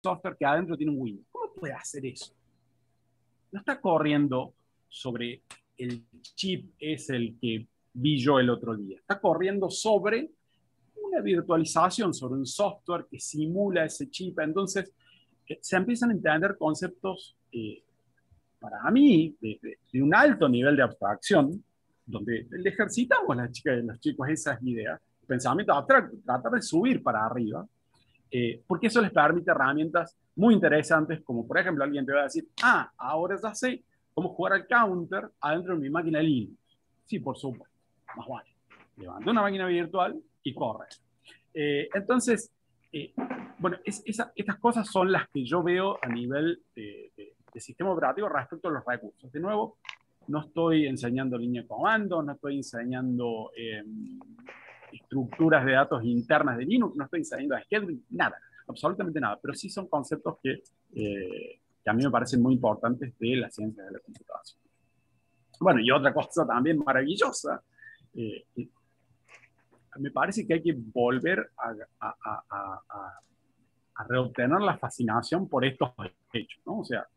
software que adentro tiene un Windows. ¿Cómo puede hacer eso? No está corriendo sobre el chip, es el que vi yo el otro día. Está corriendo sobre una virtualización, sobre un software que simula ese chip. Entonces, se empiezan a entender conceptos, para mí, de un alto nivel de abstracción, donde le ejercitamos a las chicas y los chicos esas ideas, pensamiento abstracto, tratar de subir para arriba, porque eso les permite herramientas muy interesantes, como por ejemplo alguien te va a decir, ahora ya sé cómo jugar al counter adentro de mi máquina Linux. Sí, por supuesto, más vale. Levanta una máquina virtual y corre. Entonces, bueno, estas cosas son las que yo veo a nivel de sistema operativo respecto a los recursos. De nuevo, no estoy enseñando línea de comando, no estoy enseñando estructuras de datos internas de Linux, no estoy enseñando scheduling, nada, absolutamente nada, pero sí son conceptos que a mí me parecen muy importantes de las ciencias de la computación. Bueno, y otra cosa también maravillosa, me parece que hay que volver a reobtener la fascinación por estos hechos, ¿no? O sea,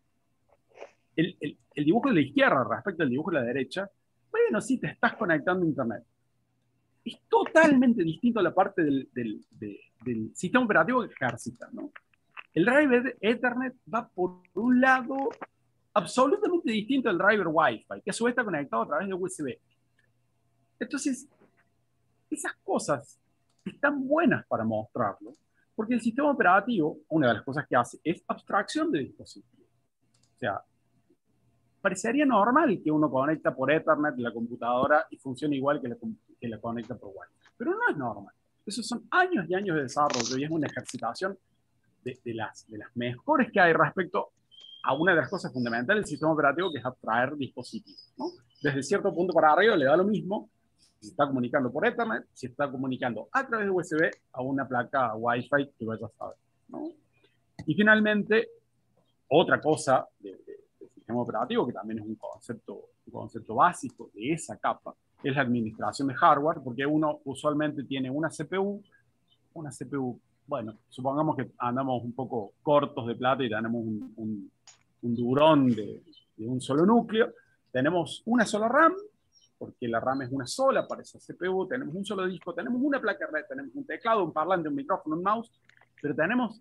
el dibujo de la izquierda respecto al dibujo de la derecha, bueno, sí, te estás conectando a Internet. Es totalmente distinto a la parte del sistema operativo que ejercita, ¿no? El driver Ethernet va por un lado absolutamente distinto al driver Wi-Fi, que a su vez está conectado a través de USB. Entonces, esas cosas están buenas para mostrarlo, porque el sistema operativo, una de las cosas que hace es abstracción de dispositivos. O sea, parecería normal que uno conecta por Ethernet la computadora y funcione igual que la conecta por Wi-Fi, pero no es normal. Esos son años y años de desarrollo y es una ejercitación de las mejores que hay respecto a una de las cosas fundamentales del sistema operativo, que es abstraer dispositivos, ¿no? Desde cierto punto para arriba le da lo mismo si se está comunicando por Ethernet, si está comunicando a través de USB a una placa Wi-Fi que vaya a saber, ¿no? Y finalmente, otra cosa del sistema operativo, que también es un concepto básico de esa capa, es la administración de hardware, porque uno usualmente tiene una CPU, bueno, supongamos que andamos un poco cortos de plata y tenemos un durón de un solo núcleo, tenemos una sola RAM, porque la RAM es una sola para esa CPU, tenemos un solo disco, tenemos una placa red, tenemos un teclado, un parlante, un micrófono, un mouse, pero tenemos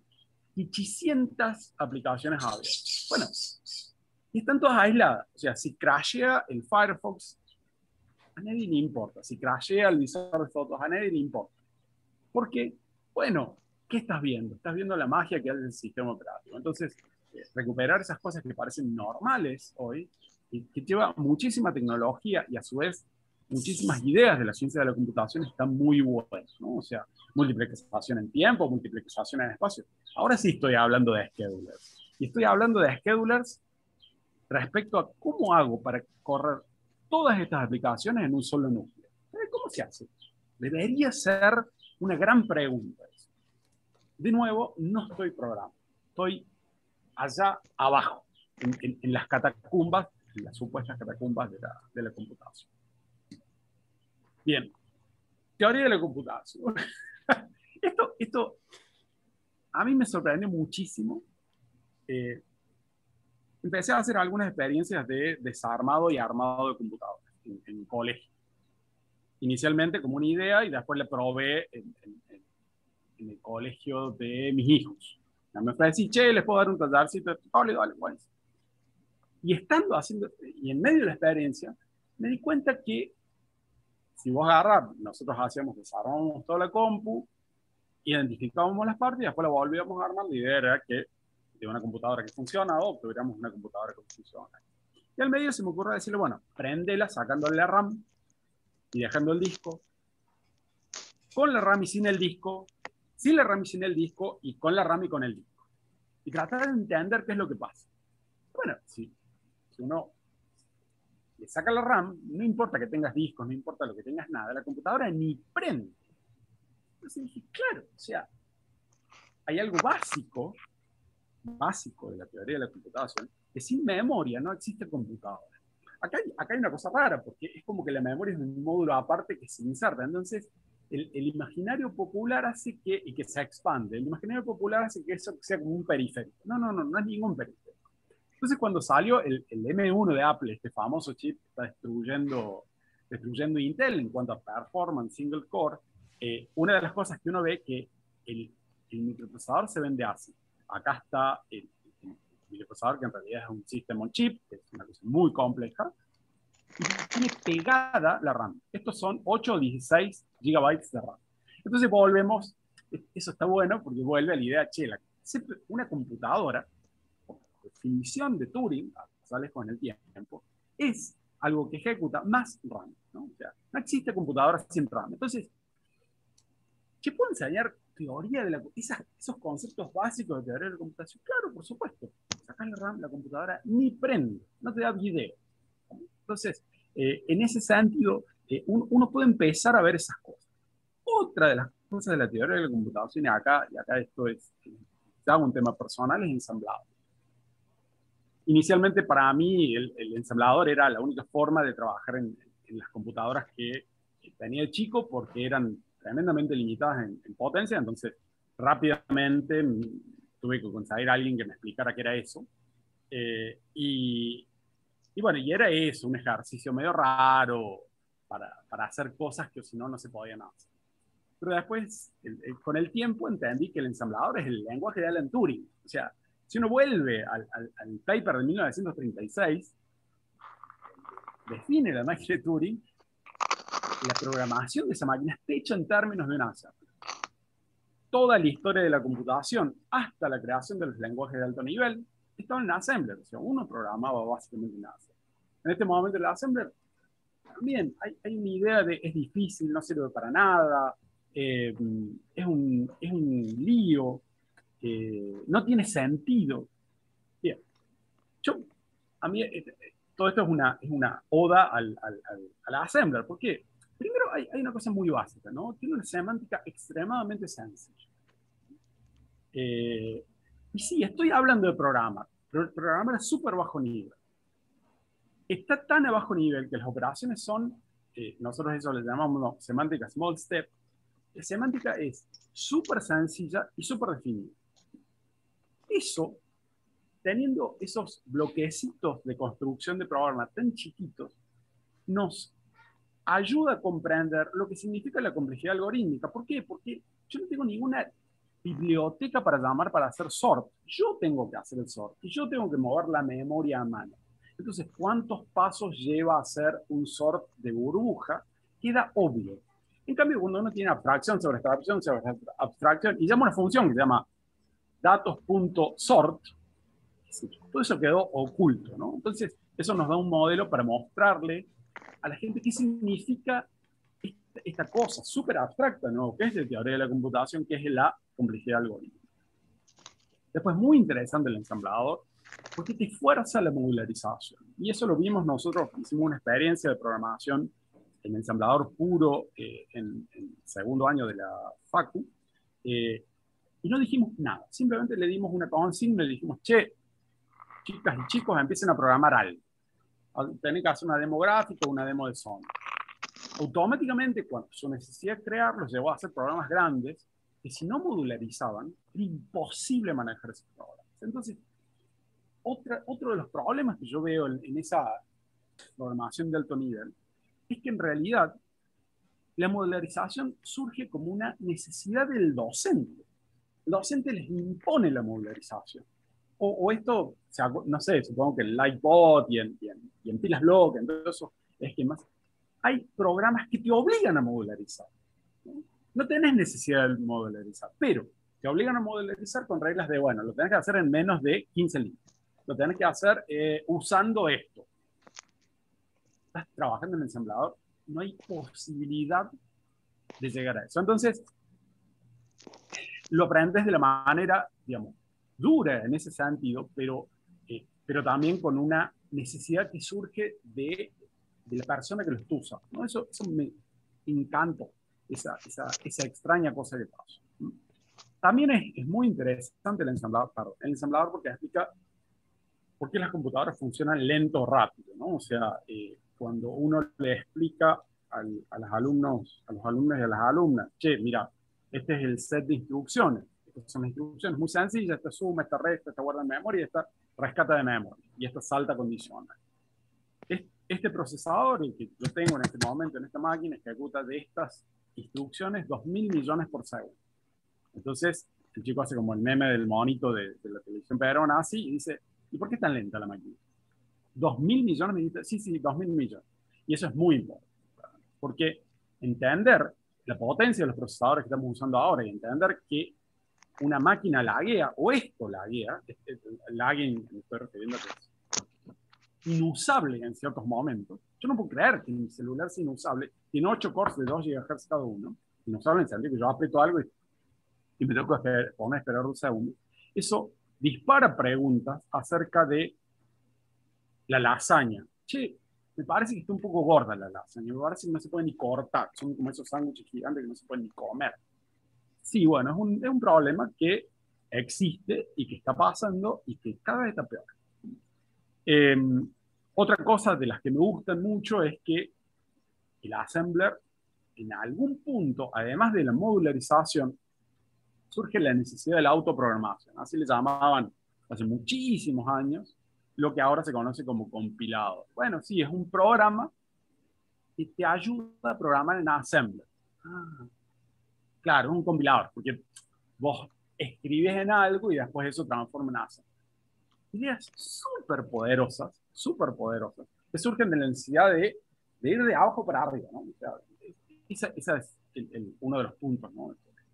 800 aplicaciones abiertas. Bueno, y están todas aisladas. O sea, si crashea el Firefox, a nadie le importa. Si crashea el visor de fotos, a nadie le importa. Porque, bueno, ¿qué estás viendo? Estás viendo la magia que hace el sistema operativo. Entonces, recuperar esas cosas que parecen normales hoy, y que lleva muchísima tecnología y a su vez muchísimas ideas de la ciencia de la computación, están muy buenas, ¿no? O sea, multiplicación en tiempo, multiplicación en espacio. Ahora sí estoy hablando de schedulers. Y estoy hablando de schedulers respecto a cómo hago para correr todas estas aplicaciones en un solo núcleo. ¿Cómo se hace? Debería ser una gran pregunta. De nuevo, no estoy programando. Estoy allá abajo, en las catacumbas, en las supuestas catacumbas de la computación. Bien, teoría de la computación. Esto a mí me sorprendió muchísimo. Empecé a hacer algunas experiencias de desarmado y armado de computadoras en colegio. Inicialmente como una idea y después la probé en el colegio de mis hijos. Me ofrecí, che, les puedo dar un tallercito. Dale, bueno. Y estando haciendo, y en medio de la experiencia, me di cuenta que si vos agarrás, nosotros desarmábamos toda la compu, identificábamos las partes y después la volvíamos a armar. La idea era que de una computadora que funciona o tuviéramos una computadora que funciona. Y al medio se me ocurrió decirle, bueno, préndela sacándole la RAM y dejando el disco, con la RAM y sin el disco, sin la RAM y sin el disco, y con la RAM y con el disco. Y tratar de entender qué es lo que pasa. Bueno, si uno le saca la RAM, no importa que tengas discos, no importa lo que tengas, nada, la computadora ni prende. Entonces dije, claro, o sea, hay algo básico de la teoría de la computación, que sin memoria no existe computadora. Acá hay una cosa rara, porque es como que la memoria es un módulo aparte que se inserta. Entonces, el imaginario popular hace que, y que se expande, el imaginario popular hace que eso sea como un periférico. No, no, no, no es ningún periférico. Entonces, cuando salió el M1 de Apple, este famoso chip que está destruyendo Intel en cuanto a performance, single core, una de las cosas que uno ve que el microprocesador se vende así. Acá está el microprocesador, que en realidad es un system on chip, que es una cosa muy compleja, y tiene pegada la RAM. Estos son 8 o 16 gigabytes de RAM. Entonces volvemos, eso está bueno porque vuelve a la idea, che, una computadora, por definición de Turing, sales con el tiempo, es algo que ejecuta más RAM, ¿no? O sea, no existe computadora sin RAM. Entonces, ¿qué puedo enseñar teoría de esos conceptos básicos de teoría de la computación? Claro, por supuesto. Sacas la RAM, la computadora ni prende, no te da video. Entonces, en ese sentido, uno puede empezar a ver esas cosas. Otra de las cosas de la teoría de la computación, y acá esto es ya un tema personal, es ensamblado. Inicialmente para mí el ensamblador era la única forma de trabajar en las computadoras que tenía de chico porque eran tremendamente limitadas en potencia, entonces rápidamente tuve que conseguir a alguien que me explicara qué era eso. Y bueno, y era eso, un ejercicio medio raro para hacer cosas que si no, no se podían hacer. Pero después, con el tiempo, entendí que el ensamblador es el lenguaje de Alan Turing. O sea, si uno vuelve al paper de 1936, define la máquina de Turing, la programación de esa máquina está hecha en términos de un assembler. Toda la historia de la computación, hasta la creación de los lenguajes de alto nivel, estaba en assembler. O sea, uno programaba básicamente en assembler. En este momento el assembler también hay una idea de es difícil, no sirve para nada, es un lío, no tiene sentido. Bien, yo, a mí todo esto es una oda al assembler. ¿Por qué? Primero hay una cosa muy básica, ¿no? Tiene una semántica extremadamente sencilla. Y sí, estoy hablando de programar, pero el programar es súper bajo nivel. Está tan a bajo nivel que las operaciones son, nosotros eso le llamamos semántica small step. La semántica es súper sencilla y súper definida. Eso, teniendo esos bloquecitos de construcción de programa tan chiquitos, nos ayuda a comprender lo que significa la complejidad algorítmica. ¿Por qué? Porque yo no tengo ninguna biblioteca para llamar para hacer sort. Yo tengo que hacer el sort y yo tengo que mover la memoria a mano. Entonces, ¿cuántos pasos lleva a hacer un sort de burbuja? Queda obvio. En cambio, cuando uno tiene abstracción sobre abstracción sobre abstracción y llama una función que se llama datos.sort, todo eso quedó oculto, ¿no? Entonces, eso nos da un modelo para mostrarle a la gente qué significa esta cosa súper abstracta, ¿no? Que es la teoría de la computación, que es la complejidad algorítmica. Después, muy interesante el ensamblador, porque te fuerza la modularización. Y eso lo vimos nosotros, hicimos una experiencia de programación en ensamblador puro en segundo año de la Facu, y no dijimos nada, simplemente le dimos una consigna y le dijimos, che, chicas y chicos, empiecen a programar algo. Tienen que hacer una demo gráfica o una demo de sonido. Automáticamente, cuando su necesidad de crearlos llevó a hacer programas grandes, que si no modularizaban, era imposible manejar esos programas. Entonces, otro de los problemas que yo veo en esa programación de alto nivel es que en realidad la modularización surge como una necesidad del docente. El docente les impone la modularización. O esto, no sé, supongo que en Lightbot y en Pilas Block, en todo eso, es que más hay programas que te obligan a modularizar. No tenés necesidad de modularizar, pero te obligan a modularizar con reglas de, bueno, lo tenés que hacer en menos de 15 líneas. Lo tenés que hacer usando esto. Estás trabajando en el ensamblador, no hay posibilidad de llegar a eso. Entonces, lo aprendes de la manera, digamos, dura en ese sentido, pero también con una necesidad que surge de la persona que lo usa, ¿no? Eso me encanta, esa extraña cosa que pasa. También es muy interesante el ensamblador porque explica por qué las computadoras funcionan lento o rápido, ¿no? O sea, cuando uno le explica a los alumnos y a las alumnas, che, mira, este es el set de instrucciones. Estas son las instrucciones muy sencillas, esta suma, esta resta, esta guarda en memoria, esta rescata de memoria, y esta salta condicional. Este procesador, el que yo tengo en este momento en esta máquina, ejecuta de estas instrucciones 2.000 millones por segundo. Entonces, el chico hace como el meme del monito de la televisión peruana, así, y dice, ¿y por qué es tan lenta la máquina? 2.000 millones, sí, 2.000 millones. Y eso es muy importante, porque entender la potencia de los procesadores que estamos usando ahora y entender que una máquina laguea, o esto laguea, lagging, me estoy refiriendo a que es inusable en ciertos momentos. Yo no puedo creer que mi celular sea inusable. Tiene 8 cores de 2 GHz cada uno. Inusable en el sentido que yo aprieto algo y me tengo que poner a esperar 2 segundos. Eso dispara preguntas acerca de la lasaña. Che, me parece que está un poco gorda la lasaña. Me parece que no se puede ni cortar. Son como esos sándwiches gigantes que no se pueden ni comer. Sí, bueno, es un problema que existe y que está pasando y que cada vez está peor. Eh, Otra cosa de las que me gustan mucho es que el assembler, en algún punto, además de la modularización, surge la necesidad de la autoprogramación. Así le llamaban hace muchísimos años lo que ahora se conoce como compilado. Bueno, sí, es un programa que te ayuda a programar en assembler. Claro, es un compilador, porque vos escribes en algo y después eso transforma en assembler. Ideas súper poderosas, que surgen de la necesidad de ir de abajo para arriba, ¿no? O sea, esa es uno de los puntos, ¿no?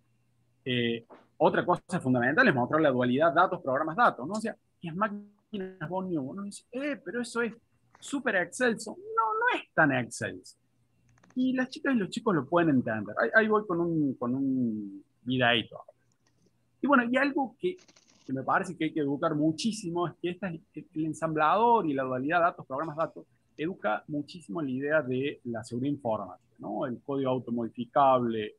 Otra cosa fundamental es mostrar la dualidad datos-programas-datos, ¿no? O sea, las máquinas von Neumann, ¿no? Dice, pero eso es súper excelso. No, no es tan excelso. Y las chicas y los chicos lo pueden entender. Ahí voy con un videíto. Y bueno, y algo que me parece que hay que educar muchísimo es que el ensamblador y la dualidad datos, programas datos, educa muchísimo en la idea de la seguridad informática, ¿no? El código automodificable,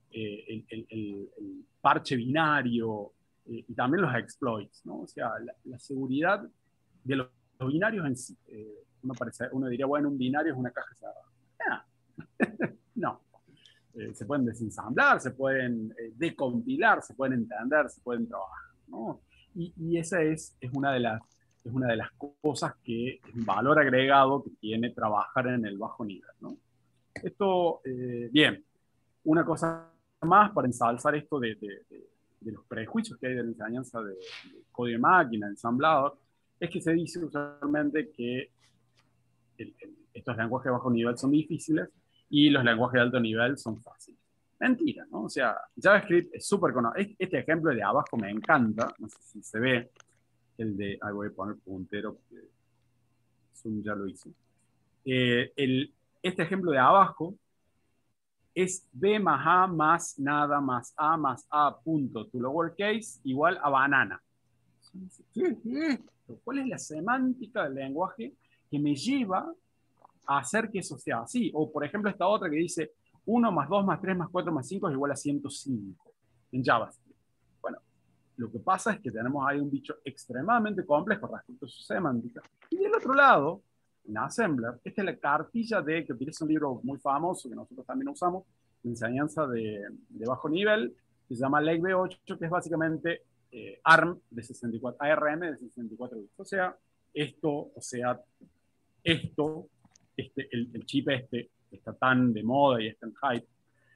el parche binario y también los exploits, ¿no? O sea, la seguridad de los binarios en sí. Uno diría, bueno, un binario es una caja cerrada. No. Se pueden desensamblar, se pueden decompilar, se pueden entender, se pueden trabajar, ¿no? Y esa es una de las cosas que es un valor agregado que tiene trabajar en el bajo nivel, ¿no? Esto, bien, una cosa más para ensalzar esto de los prejuicios que hay de la enseñanza de código de máquina, ensamblador, es que se dice usualmente que estos lenguajes de bajo nivel son difíciles y los lenguajes de alto nivel son fáciles. Mentira, ¿no? O sea, JavaScript es súper conocido. Este ejemplo de abajo me encanta, no sé si se ve, ahí voy a poner puntero, porque Zoom ya lo hizo. Este ejemplo de abajo es B más A más nada más A punto to lowercase igual a banana. ¿Qué es esto? ¿Cuál es la semántica del lenguaje que me lleva a hacer que eso sea así? O, por ejemplo, esta otra que dice 1 más 2 más 3 más 4 más 5 es igual a 105 en JavaScript. Bueno, lo que pasa es que tenemos ahí un bicho extremadamente complejo respecto a su semántica. Y del otro lado, en Assembler, esta es la cartilla que utiliza un libro muy famoso que nosotros también usamos, de enseñanza de bajo nivel, que se llama Lake V8, que es básicamente ARM de 64, ARM de 64 bits. O sea, el chip que está tan de moda y está en hype,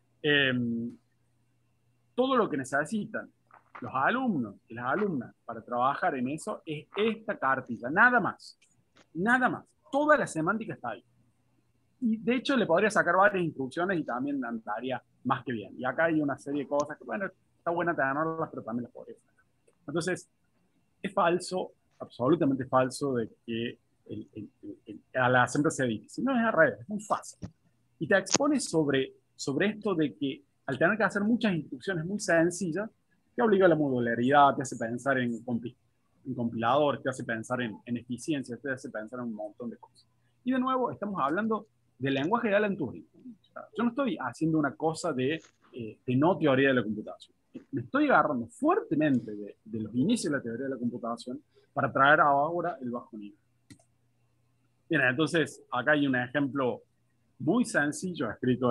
todo lo que necesitan los alumnos y las alumnas para trabajar en eso es esta cartilla, nada más, nada más. Toda la semántica está ahí. Y de hecho le podría sacar varias instrucciones y también andaría más que bien. Y acá hay una serie de cosas que, bueno, está buena tenerlas, pero también las podría sacar. Entonces, es falso, absolutamente falso, de que a la siempre sea difícil. No, es al revés, es muy fácil. Y te expones sobre esto de que al tener que hacer muchas instrucciones muy sencillas, te obliga a la modularidad, te hace pensar en compilador, te hace pensar en eficiencia, te hace pensar en un montón de cosas. Y de nuevo, estamos hablando del lenguaje de Alan Turing. O sea, yo no estoy haciendo una cosa de no teoría de la computación. Me estoy agarrando fuertemente de los inicios de la teoría de la computación para traer ahora el bajo nivel. Bien, entonces acá hay un ejemplo muy sencillo, escrito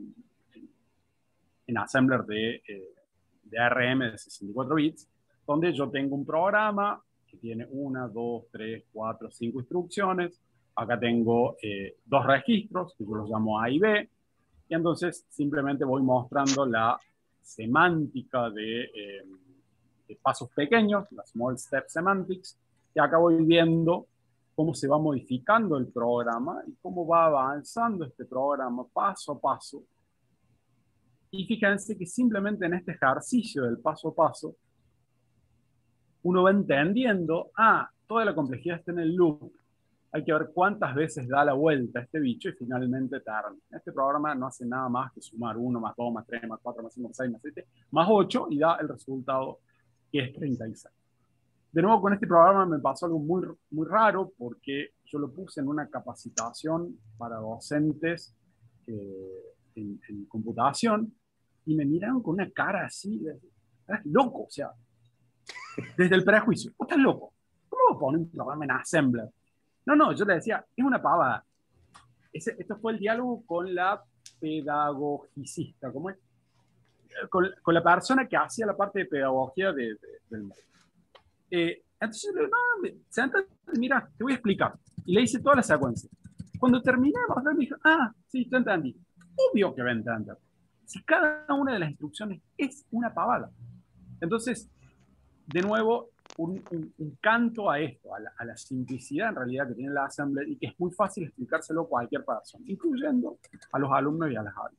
en assembler de ARM de 64 bits, donde yo tengo un programa que tiene 1, 2, 3, 4, 5 instrucciones. Acá tengo dos registros, que yo los llamo A y B, y entonces simplemente voy mostrando la semántica de pasos pequeños, la small step semantics, y acá voy viendo cómo se va modificando el programa y cómo va avanzando este programa paso a paso. Y fíjense que simplemente en este ejercicio del paso a paso, uno va entendiendo, toda la complejidad está en el loop. Hay que ver cuántas veces da la vuelta este bicho y finalmente termina. Este programa no hace nada más que sumar 1 más 2 más 3 más 4 más 5 más 6 más 7 más 8 y da el resultado que es 36. De nuevo, con este programa me pasó algo muy, muy raro porque yo lo puse en una capacitación para docentes en computación y me miraron con una cara así, estás loco, o sea, desde el prejuicio, estás loco, ¿cómo vas a poner un programa en Assembler? No, no, yo le decía, es una pavada. Esto fue el diálogo con la pedagogicista, ¿cómo es? Con la persona que hacía la parte de pedagogía del módulo. Entonces yo le digo, no, sentate, mira, te voy a explicar. Y le hice toda la secuencia. Cuando terminamos, me dijo, sí, te entendí. Obvio que va a entender. Si cada una de las instrucciones es una pavada. Entonces, de nuevo, un canto a esto, a la simplicidad en realidad que tiene la Assembler y que es muy fácil explicárselo a cualquier persona, incluyendo a los alumnos y a las alumnas.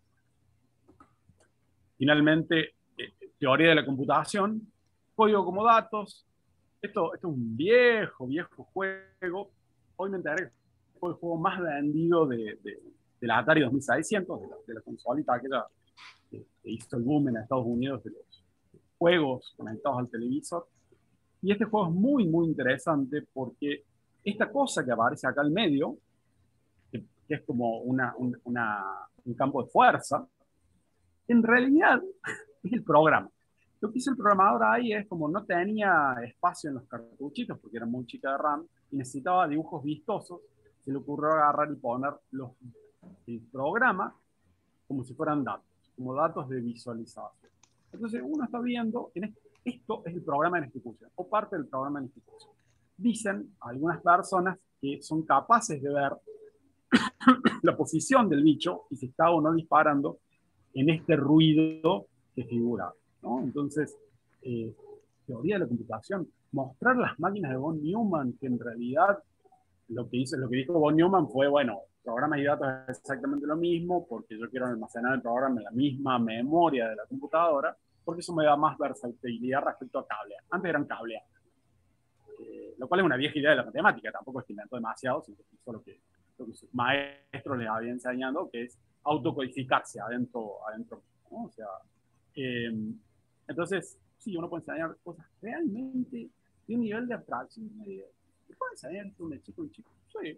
Finalmente, teoría de la computación, código como datos. Esto es un viejo, viejo juego. Hoy me enteré que fue el juego más vendido de la Atari 2600, de la consolita aquella que hizo el boom en Estados Unidos de los juegos conectados al televisor. Y este juego es muy, muy interesante porque esta cosa que aparece acá al medio, que es como un campo de fuerza, en realidad es el programa. Lo que hizo el programador ahí es como no tenía espacio en los cartuchitos porque era muy chica de RAM y necesitaba dibujos vistosos, se le ocurrió agarrar y poner el programa como si fueran datos, como datos de visualización. Entonces uno está viendo, esto es el programa en ejecución o parte del programa en ejecución. Dicen algunas personas que son capaces de ver la posición del bicho y si está o no disparando en este ruido que figura, ¿no? Entonces, teoría de la computación, mostrar las máquinas de von Neumann, que en realidad lo que dijo von Neumann fue, bueno, programas y datos es exactamente lo mismo, porque yo quiero almacenar el programa en la misma memoria de la computadora, porque eso me da más versatilidad respecto a cablear. Antes eran cableados, lo cual es una vieja idea de la matemática, tampoco es que inventó demasiado, sino que hizo lo que sus maestros les habían enseñado, que es autocodificarse adentro, ¿no? O sea, eh, entonces, sí, uno puede enseñar cosas realmente de un nivel de abstracción. ¿Qué puede enseñar esto un chico? Sí,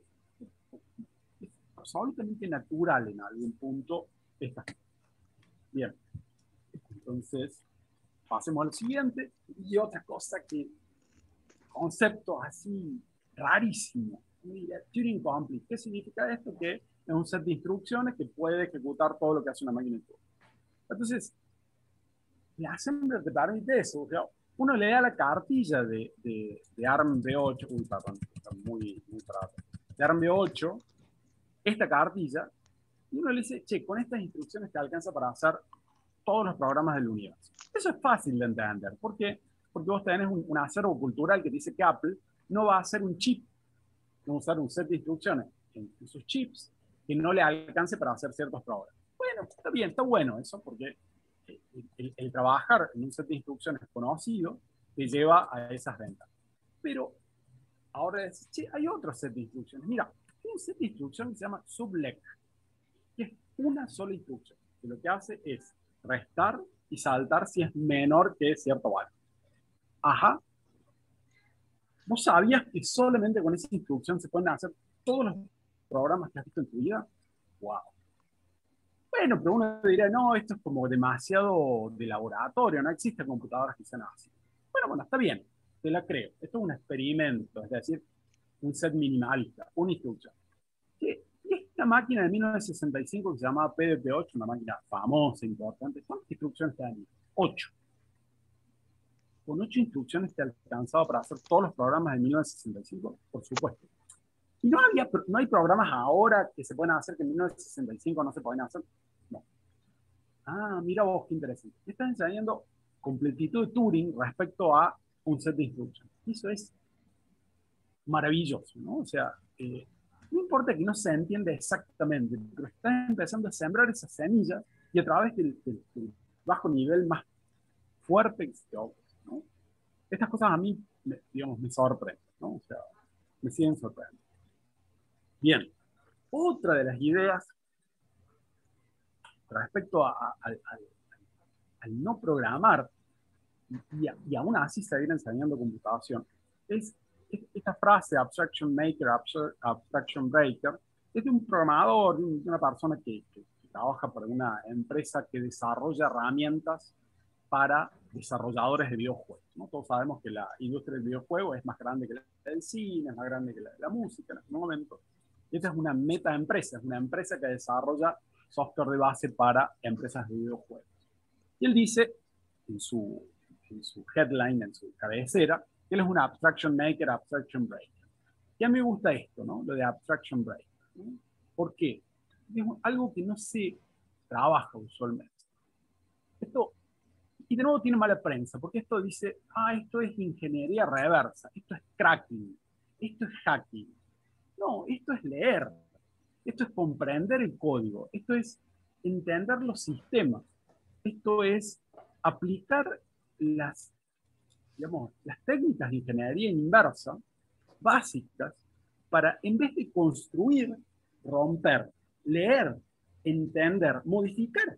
es absolutamente natural en algún punto esta. Bien, entonces pasemos al siguiente. Y otra cosa que, concepto así rarísimo, Turing Complete. ¿Qué significa esto? Que es un set de instrucciones que puede ejecutar todo lo que hace una máquina de Turing. Entonces, la Assembler te permite eso. O sea, uno le da la cartilla de ARM V8, uy, perdón, está muy, muy trato, de ARM V8, esta cartilla, y uno le dice, che, con estas instrucciones te alcanza para hacer todos los programas del universo. Eso es fácil de entender. ¿Por qué? Porque vos tenés un acervo cultural que dice que Apple no va a hacer un chip, no va a usar un set de instrucciones en sus chips que no le alcance para hacer ciertos programas. Bueno, está bien, está bueno eso, porque el trabajar en un set de instrucciones conocido te lleva a esas ventas. Pero ahora es, che, hay otro set de instrucciones. Mira, hay un set de instrucciones que se llama sublec, que es una sola instrucción, que lo que hace es restar y saltar si es menor que cierto valor. Ajá. ¿Vos sabías que solamente con esa instrucción se pueden hacer todos los programas que has visto en tu vida? ¡Wow! Bueno, pero uno diría, no, esto es como demasiado de laboratorio, no existen computadoras que sean así. Bueno, está bien, te la creo. Esto es un experimento, es decir, un set minimalista, una instrucción. Que es Una máquina de 1965 que se llamaba PDP-8, una máquina famosa, importante. ¿Cuántas instrucciones tenía? 8. Con 8 instrucciones te alcanzaba para hacer todos los programas de 1965, por supuesto. Y no hay programas ahora que se pueden hacer que en 1965 no se pueden hacer. No. Ah, mira vos, qué interesante. Me estás enseñando completitud de Turing respecto a un set de instrucciones. Eso es maravilloso, ¿no? O sea, no importa que no se entienda exactamente, pero estás empezando a sembrar esas semillas y a través del bajo nivel más fuerte que se te ocurre, ¿no? Estas cosas a mí, digamos, me sorprenden, ¿no? O sea, me siguen sorprendiendo. Bien, otra de las ideas respecto al no programar y aún así seguir enseñando computación es esta frase abstraction maker, abstraction breaker, es de un programador, de una persona que trabaja para una empresa que desarrolla herramientas para desarrolladores de videojuegos, ¿no? Todos sabemos que la industria del videojuego es más grande que la del cine, es más grande que la de la música en este momento. Y esta es una meta empresa, es una empresa que desarrolla software de base para empresas de videojuegos. Y él dice en su headline, en su cabecera, que él es un abstraction maker, abstraction breaker. Y a mí me gusta esto, ¿no? Lo de abstraction breaker, ¿no? ¿Por qué? Es algo que no se trabaja usualmente. Esto, y de nuevo tiene mala prensa, porque esto dice, esto es ingeniería reversa, esto es cracking, esto es hacking. No, esto es leer, esto es comprender el código, esto es entender los sistemas, esto es aplicar las, digamos, las técnicas de ingeniería inversa básicas para, en vez de construir, romper, leer, entender, modificar.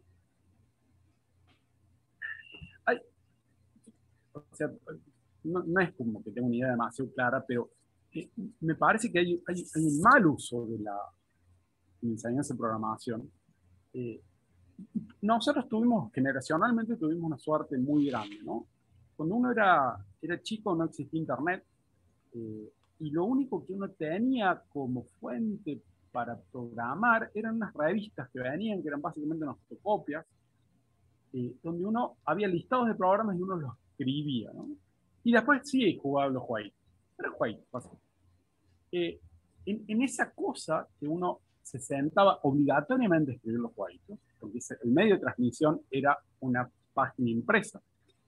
Hay, o sea, no es como que tengo una idea demasiado clara, pero me parece que hay un mal uso de la enseñanza de programación. Eh, Nosotros generacionalmente tuvimos una suerte muy grande, ¿no? Cuando uno era chico no existía internet, y lo único que uno tenía como fuente para programar eran unas revistas que venían, que eran básicamente unas fotocopias, donde uno había listados de programas y uno los escribía, ¿no? Y después sí jugaba los jueguitos, pero jueguitos, básicamente. En esa cosa que uno se sentaba obligatoriamente a escribir los jueguitos, porque el medio de transmisión era una página impresa,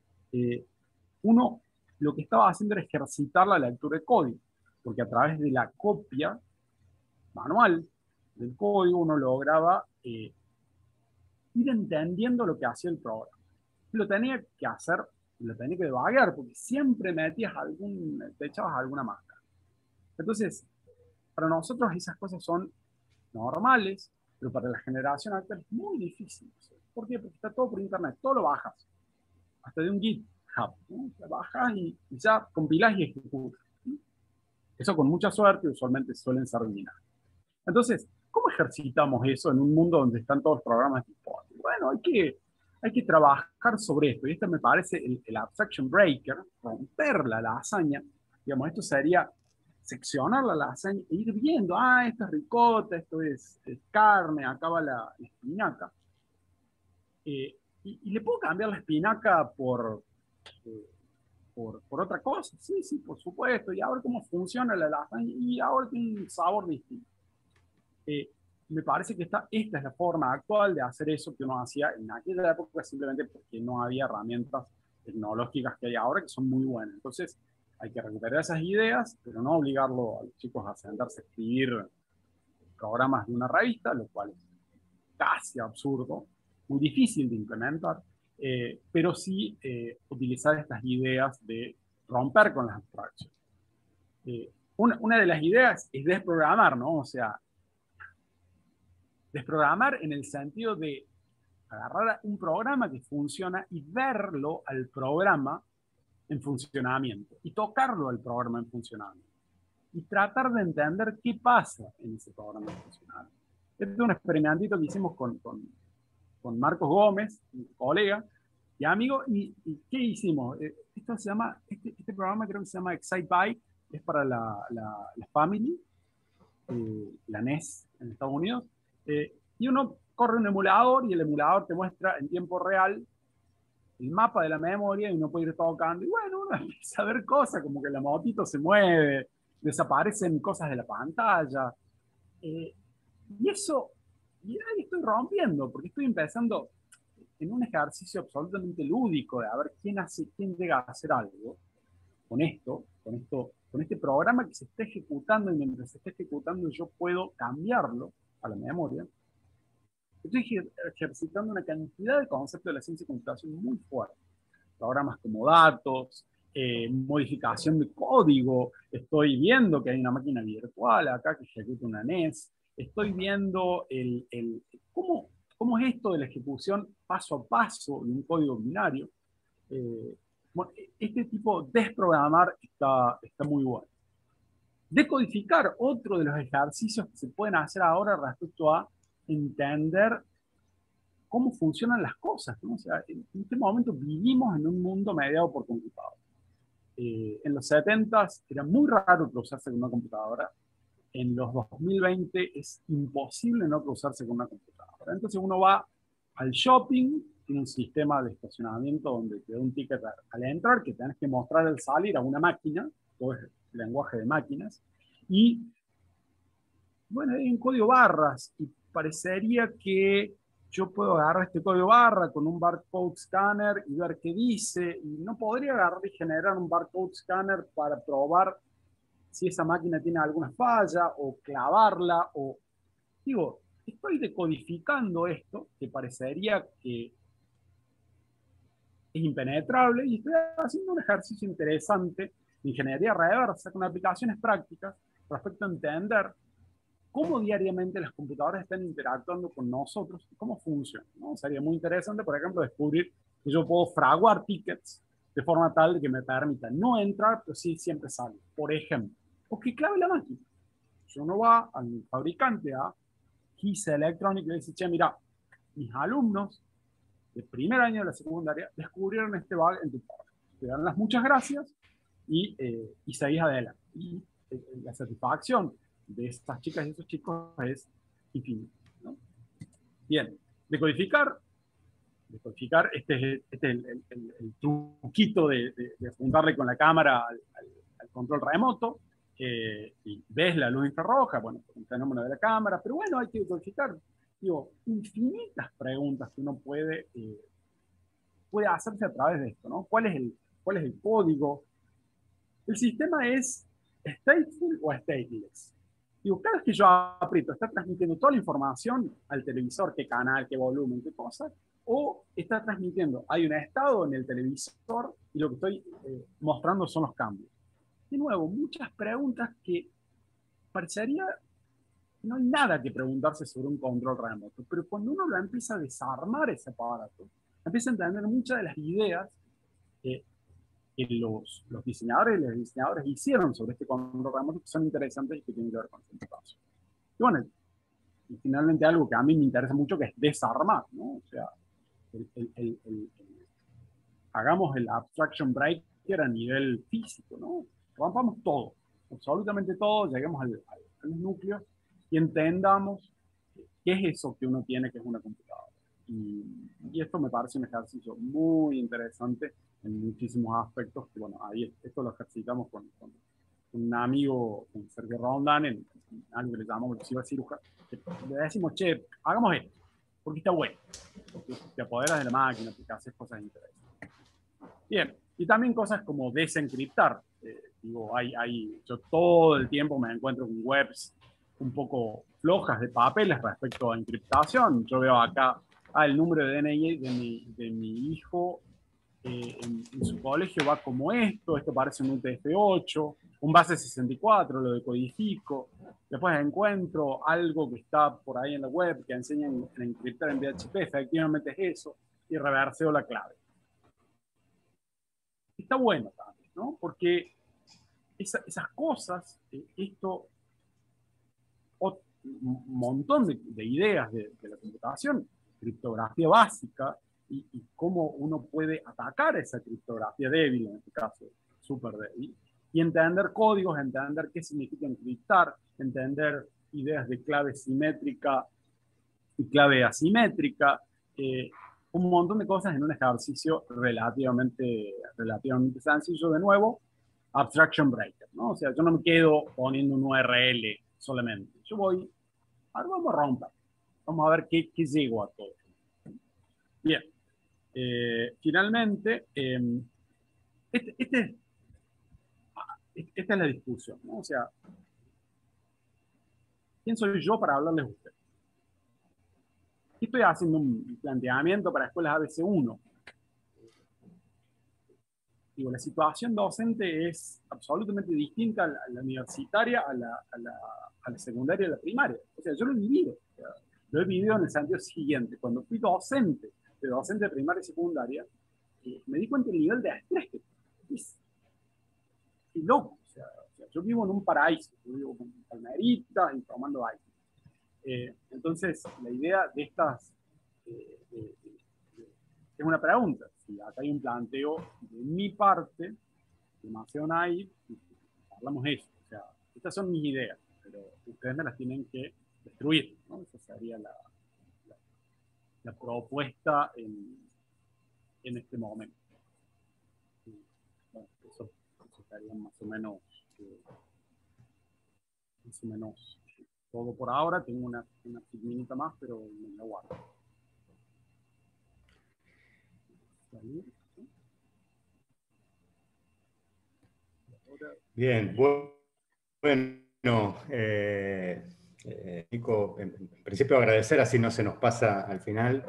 uno lo que estaba haciendo era ejercitar la lectura de código, porque a través de la copia manual del código uno lograba ir entendiendo lo que hacía el programa. Lo tenía que hacer, lo tenía que devagar, porque siempre te echabas alguna máscara. Entonces, para nosotros esas cosas son normales, pero para la generación actual es muy difícil. ¿Por qué? Porque está todo por internet, todo lo bajas, hasta de un GitHub, ¿no? Lo bajas y ya compilás y ejecutas. Eso con mucha suerte, usualmente suelen ser binarios. Entonces, ¿cómo ejercitamos eso en un mundo donde están todos los programas disponibles? Bueno, hay que trabajar sobre esto. Y este me parece el abstraction breaker, romper la lasaña. Digamos, esto sería seccionar la lasaña e ir viendo, esto es ricota, esto es carne, acá va la espinaca. Y le puedo cambiar la espinaca eh, por otra cosa. Sí, sí, por supuesto. Y ahora cómo funciona la lasaña y ahora tiene un sabor distinto. Me parece que esta es la forma actual de hacer eso que uno hacía en aquella época simplemente porque no había herramientas tecnológicas que hay ahora que son muy buenas. Entonces hay que recuperar esas ideas, pero no obligarlo a los chicos a sentarse a escribir programas de una revista, lo cual es casi absurdo, muy difícil de implementar, pero sí utilizar estas ideas de romper con las abstracciones. Una de las ideas es desprogramar, ¿no? O sea, desprogramar en el sentido de agarrar un programa que funciona y verlo al programa en funcionamiento y tocarlo al programa en funcionamiento y tratar de entender qué pasa en ese programa en funcionamiento. Este es un experimentito que hicimos con Marcos Gómez, mi colega y amigo, y ¿qué hicimos? Esto se llama, este programa creo que se llama Excite Byte, es para la Family, la NES en Estados Unidos, y uno corre un emulador y el emulador te muestra en tiempo real el mapa de la memoria y uno puede ir tocando. Y bueno, uno empieza a ver cosas como que la motito se mueve, desaparecen cosas de la pantalla. Eh, y eso, y ahí estoy rompiendo, porque estoy empezando en un ejercicio absolutamente lúdico de a ver quién llega a hacer algo con este programa que se está ejecutando y mientras se está ejecutando yo puedo cambiarlo a la memoria. Estoy ejercitando una cantidad de conceptos de la ciencia de computación muy fuerte. Programas como datos, modificación de código, estoy viendo que hay una máquina virtual acá que ejecuta una NES, estoy viendo cómo es esto de la ejecución paso a paso de un código binario. Eh, bueno, este tipo de desprogramar está muy bueno. Decodificar, otro de los ejercicios que se pueden hacer ahora respecto a entender cómo funcionan las cosas, ¿no? O sea, en este momento vivimos en un mundo mediado por computadoras. En los 70s era muy raro cruzarse con una computadora. En los 2020 es imposible no cruzarse con una computadora. Entonces uno va al shopping, tiene un sistema de estacionamiento donde te da un ticket al entrar, que tenés que mostrar al salir a una máquina, todo es lenguaje de máquinas, y bueno, hay un código barras, y parecería que yo puedo agarrar este código barra con un barcode scanner y ver qué dice, y no podría agarrar y generar un barcode scanner para probar si esa máquina tiene alguna falla o clavarla, o digo, estoy decodificando esto que parecería que es impenetrable y estoy haciendo un ejercicio interesante de ingeniería reversa con aplicaciones prácticas respecto a entender cómo diariamente las computadoras están interactuando con nosotros y cómo funcionan, ¿no? Sería muy interesante, por ejemplo, descubrir que yo puedo fraguar tickets de forma tal de que me permita no entrar, pero sí siempre salir, por ejemplo. O que clave la máquina. Si uno va al fabricante, a GISA Electronic, y le dice, che, mira, mis alumnos de primer año de la secundaria descubrieron este bug en tu programa. Te dan las muchas gracias y seguís adelante. Y la satisfacción de estas chicas y esos chicos es infinita, ¿no? Bien, decodificar, este es el truquito de apuntarle con la cámara al control remoto, y ves la luz infrarroja, bueno, por un fenómeno de la cámara, pero bueno, hay que decodificar, digo, infinitas preguntas que uno puede hacerse a través de esto, ¿no? ¿Cuál es el código? El sistema es stateful o stateless. Digo, cada vez que yo aprieto, ¿está transmitiendo toda la información al televisor, qué canal, qué volumen, qué cosa? ¿O está transmitiendo, hay un estado en el televisor y lo que estoy mostrando son los cambios? De nuevo, muchas preguntas que parecería no hay nada que preguntarse sobre un control remoto, pero cuando uno lo empieza a desarmar ese aparato, empieza a entender muchas de las ideas que los diseñadores y los diseñadores hicieron sobre este control remoto que son interesantes y que tienen que ver con el paso. Y bueno, y finalmente algo que a mí me interesa mucho que es desarmar, ¿no? O sea, hagamos el abstraction breaker a nivel físico, ¿no? Rompamos todo, absolutamente todo, lleguemos a los núcleos y entendamos qué es eso que uno tiene que es una computadora. Y esto me parece un ejercicio muy interesante en muchísimos aspectos, que bueno, ahí esto lo ejercitamos con un amigo, con Sergio Rondán, en algo que le llamamos velocidad ciruja, que le decimos, che, hagamos esto, porque está bueno, porque te apoderas de la máquina, porque haces cosas interesantes. Bien, y también cosas como desencriptar. Digo, yo todo el tiempo me encuentro con webs un poco flojas de papeles respecto a encriptación. Yo veo acá el número de DNI de mi hijo en su colegio va como esto parece un UTF-8, un base 64, lo decodifico. Después encuentro algo que está por ahí en la web que enseña a encriptar en PHP, efectivamente es eso, y reverseo la clave. Está bueno también, ¿no? Porque esas cosas, un montón de ideas de la computación, criptografía básica, y cómo uno puede atacar esa criptografía débil, en este caso, súper débil, y entender códigos, entender qué significa encriptar, entender ideas de clave simétrica y clave asimétrica, un montón de cosas en un ejercicio relativamente sencillo. De nuevo, abstraction breaker, ¿no? O sea, yo no me quedo poniendo un URL solamente. Yo voy, ahora vamos a romper. Vamos a ver qué llego a todo. Bien. Finalmente, esta es la discusión, ¿no? O sea, ¿quién soy yo para hablarles a ustedes? Aquí estoy haciendo un planteamiento para escuelas ABC1. Digo, la situación docente es absolutamente distinta a la universitaria, a la secundaria y a la primaria. O sea, yo lo he vivido. O sea, lo he vivido en el sentido siguiente. Cuando fui docente de primaria y secundaria, me di cuenta del nivel de estrés que es loco. O sea, yo vivo en un paraíso. Yo vivo con palmeritas y tomando aire. Entonces, la idea de estas es una pregunta. Si acá hay un planteo de mi parte, demasiado naive, hablamos eso. O sea, estas son mis ideas, pero ustedes me las tienen que destruir, ¿no? Esa sería la, la propuesta en este momento. Bueno, eso estaría eh, más o menos todo por ahora. Tengo una minuta más, pero me la guardo. Bien, bueno, Nico, en principio agradecer, así no se nos pasa al final.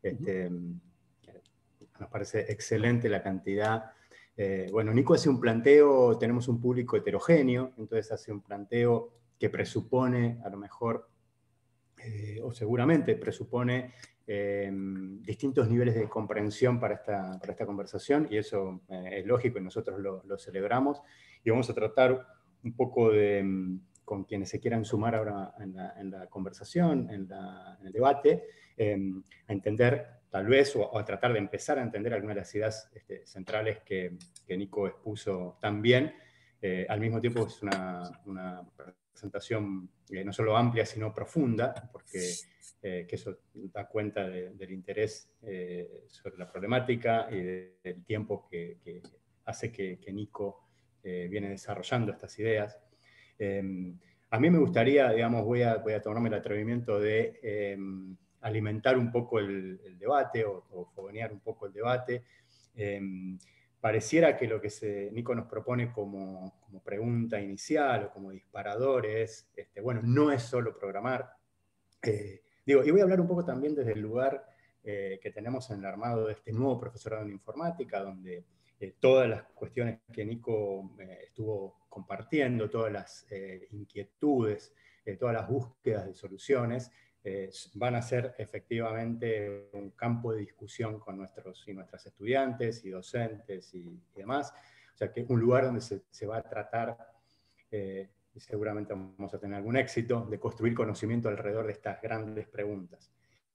Nos parece excelente la cantidad. Bueno, Nico hace un planteo, tenemos un público heterogéneo, entonces hace un planteo que presupone, a lo mejor, o seguramente presupone distintos niveles de comprensión para esta conversación, y eso es lógico y nosotros lo celebramos. Y vamos a tratar un poco de, con quienes se quieran sumar ahora en la conversación, en el debate, a entender tal vez, o a tratar de empezar a entender algunas de las ideas centrales que Nico expuso tan bien. Al mismo tiempo es una presentación no solo amplia, sino profunda, porque que eso da cuenta del interés sobre la problemática y del tiempo que hace que Nico viene desarrollando estas ideas. A mí me gustaría, digamos, voy a tomarme el atrevimiento de alimentar un poco el debate o fogonear un poco el debate. Pareciera que lo que Nico nos propone como pregunta inicial o como disparador es, bueno, no es solo programar. Y voy a hablar un poco también desde el lugar que tenemos en el armado de este nuevo profesorado en informática, donde todas las cuestiones que Nico estuvo compartiendo, todas las inquietudes, todas las búsquedas de soluciones, van a ser efectivamente un campo de discusión con nuestros y nuestras estudiantes y docentes y demás. O sea, que es un lugar donde se va a tratar, y seguramente vamos a tener algún éxito, de construir conocimiento alrededor de estas grandes preguntas.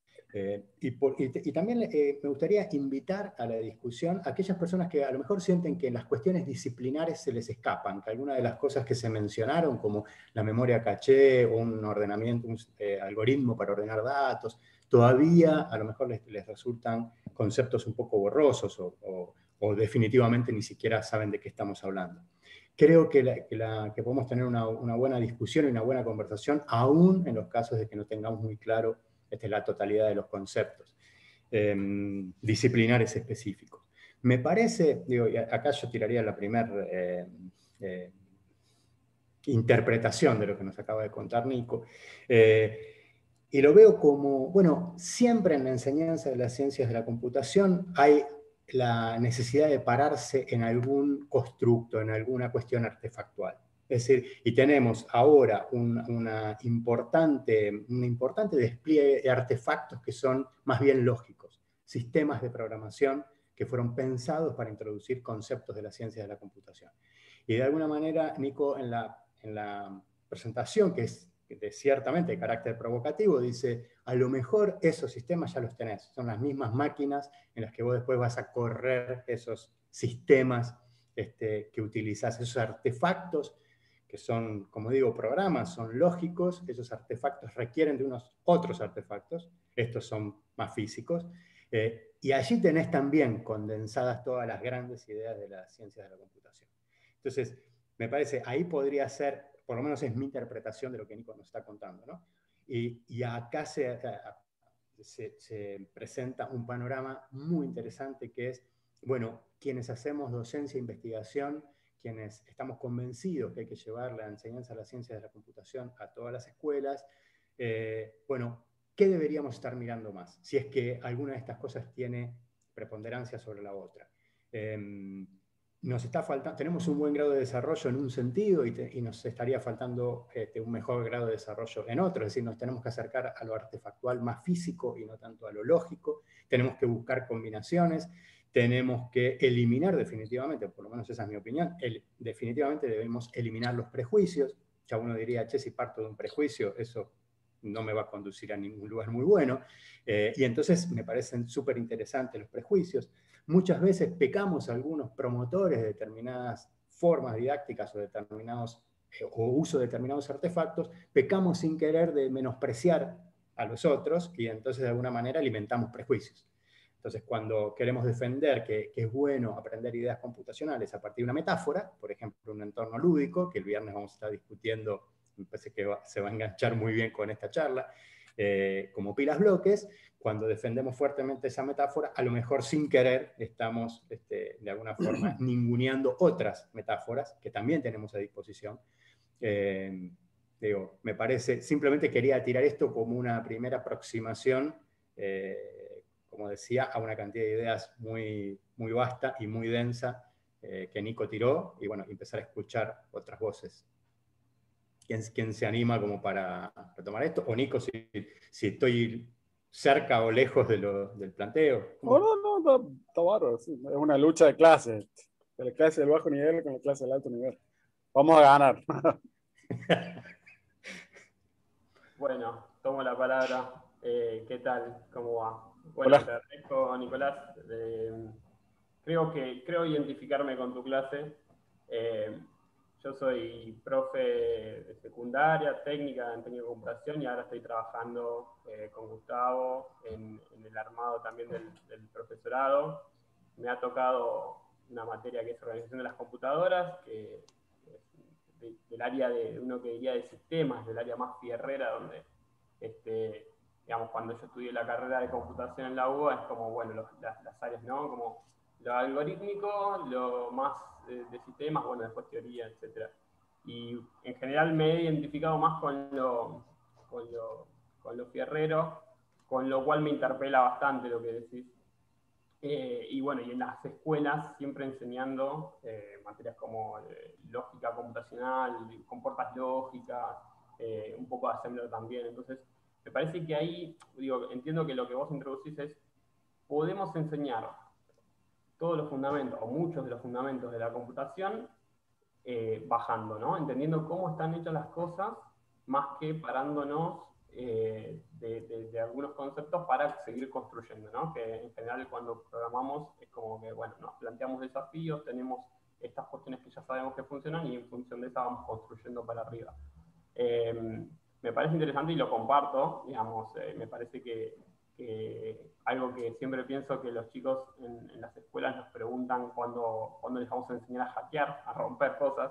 Y también me gustaría invitar a la discusión a aquellas personas que a lo mejor sienten que las cuestiones disciplinares se les escapan, que algunas de las cosas que se mencionaron, como la memoria caché o un ordenamiento, un algoritmo para ordenar datos, todavía a lo mejor les resultan conceptos un poco borrosos o definitivamente ni siquiera saben de qué estamos hablando. Creo que podemos tener una buena discusión y una buena conversación, aún en los casos de que no tengamos muy claro la totalidad de los conceptos disciplinares específicos. Me parece, digo, acá yo tiraría la primera interpretación de lo que nos acaba de contar Nico, y lo veo como, bueno, siempre en la enseñanza de las ciencias de la computación hay la necesidad de pararse en algún constructo, en alguna cuestión artefactual. Es decir, y tenemos ahora un importante despliegue de artefactos que son más bien lógicos, sistemas de programación que fueron pensados para introducir conceptos de la ciencia de la computación. Y de alguna manera, Nico, en la presentación, que es ciertamente de carácter provocativo, dice, a lo mejor esos sistemas ya los tenés, son las mismas máquinas en las que vos después vas a correr esos sistemas que utilizás, esos artefactos que son, como digo, programas, son lógicos, esos artefactos requieren de unos otros artefactos, estos son más físicos, y allí tenés también condensadas todas las grandes ideas de las ciencias de la computación. Entonces, me parece, ahí podría ser, por lo menos es mi interpretación de lo que Nico nos está contando, ¿no? Y acá se presenta un panorama muy interesante que es, bueno, quienes hacemos docencia e investigación, quienes estamos convencidos que hay que llevar la enseñanza de las ciencias de la computación a todas las escuelas, bueno, ¿qué deberíamos estar mirando más? Si es que alguna de estas cosas tiene preponderancia sobre la otra. Nos está faltando, tenemos un buen grado de desarrollo en un sentido y nos estaría faltando un mejor grado de desarrollo en otro, es decir, nos tenemos que acercar a lo artefactual más físico y no tanto a lo lógico, tenemos que buscar combinaciones, tenemos que eliminar definitivamente, por lo menos esa es mi opinión, definitivamente debemos eliminar los prejuicios. Ya uno diría, che, si parto de un prejuicio, eso no me va a conducir a ningún lugar muy bueno. Y entonces me parecen súper interesantes los prejuicios. Muchas veces pecamos algunos promotores de determinadas formas didácticas o determinados o uso de determinados artefactos, pecamos sin querer de menospreciar a los otros y entonces de alguna manera alimentamos prejuicios. Entonces, cuando queremos defender que es bueno aprender ideas computacionales a partir de una metáfora, por ejemplo, un entorno lúdico, que el viernes vamos a estar discutiendo, me parece que se va a enganchar muy bien con esta charla, como pilas bloques, cuando defendemos fuertemente esa metáfora, a lo mejor sin querer estamos de alguna forma ninguneando otras metáforas que también tenemos a disposición. Digo, me parece, simplemente quería tirar esto como una primera aproximación, como decía, a una cantidad de ideas muy, muy vasta y muy densa que Nico tiró, y bueno, empezar a escuchar otras voces. ¿Quién se anima como para retomar esto? O Nico, si estoy cerca o lejos del planteo. No, no, no, está bárbaro. Sí. Es una lucha de clases. De la clase del bajo nivel con la clase del alto nivel. Vamos a ganar. Bueno, tomo la palabra. ¿Qué tal? ¿Cómo va? Bueno, te Hola. agradezco, Nicolás. Creo identificarme con tu clase. Eh, yo soy profe de secundaria, técnica en técnica de computación y ahora estoy trabajando con Gustavo en el armado también del profesorado. Me ha tocado una materia que es organización de las computadoras, que del área de uno que diría de sistemas, del área más fierrera, donde, digamos, cuando yo estudié la carrera de computación en la UBA, es como, bueno, las áreas, ¿no? Como lo algorítmico, lo más de sistemas, bueno, después teoría, etc. Y en general me he identificado más con lo fierrero, con lo cual me interpela bastante lo que decís. Y bueno, y en las escuelas siempre enseñando materias como lógica computacional, compuertas lógicas, un poco de assembler también. Entonces, me parece que ahí, digo, entiendo que lo que vos introducís es, podemos enseñar todos los fundamentos, o muchos de los fundamentos de la computación, bajando, ¿no? Entendiendo cómo están hechas las cosas, más que parándonos de algunos conceptos para seguir construyendo, ¿no? Que en general cuando programamos es como que, bueno, nos planteamos desafíos, tenemos estas cuestiones que ya sabemos que funcionan y en función de eso vamos construyendo para arriba. Me parece interesante y lo comparto, digamos, me parece que algo que siempre pienso que los chicos en las escuelas nos preguntan cuando les vamos a enseñar a hackear, a romper cosas,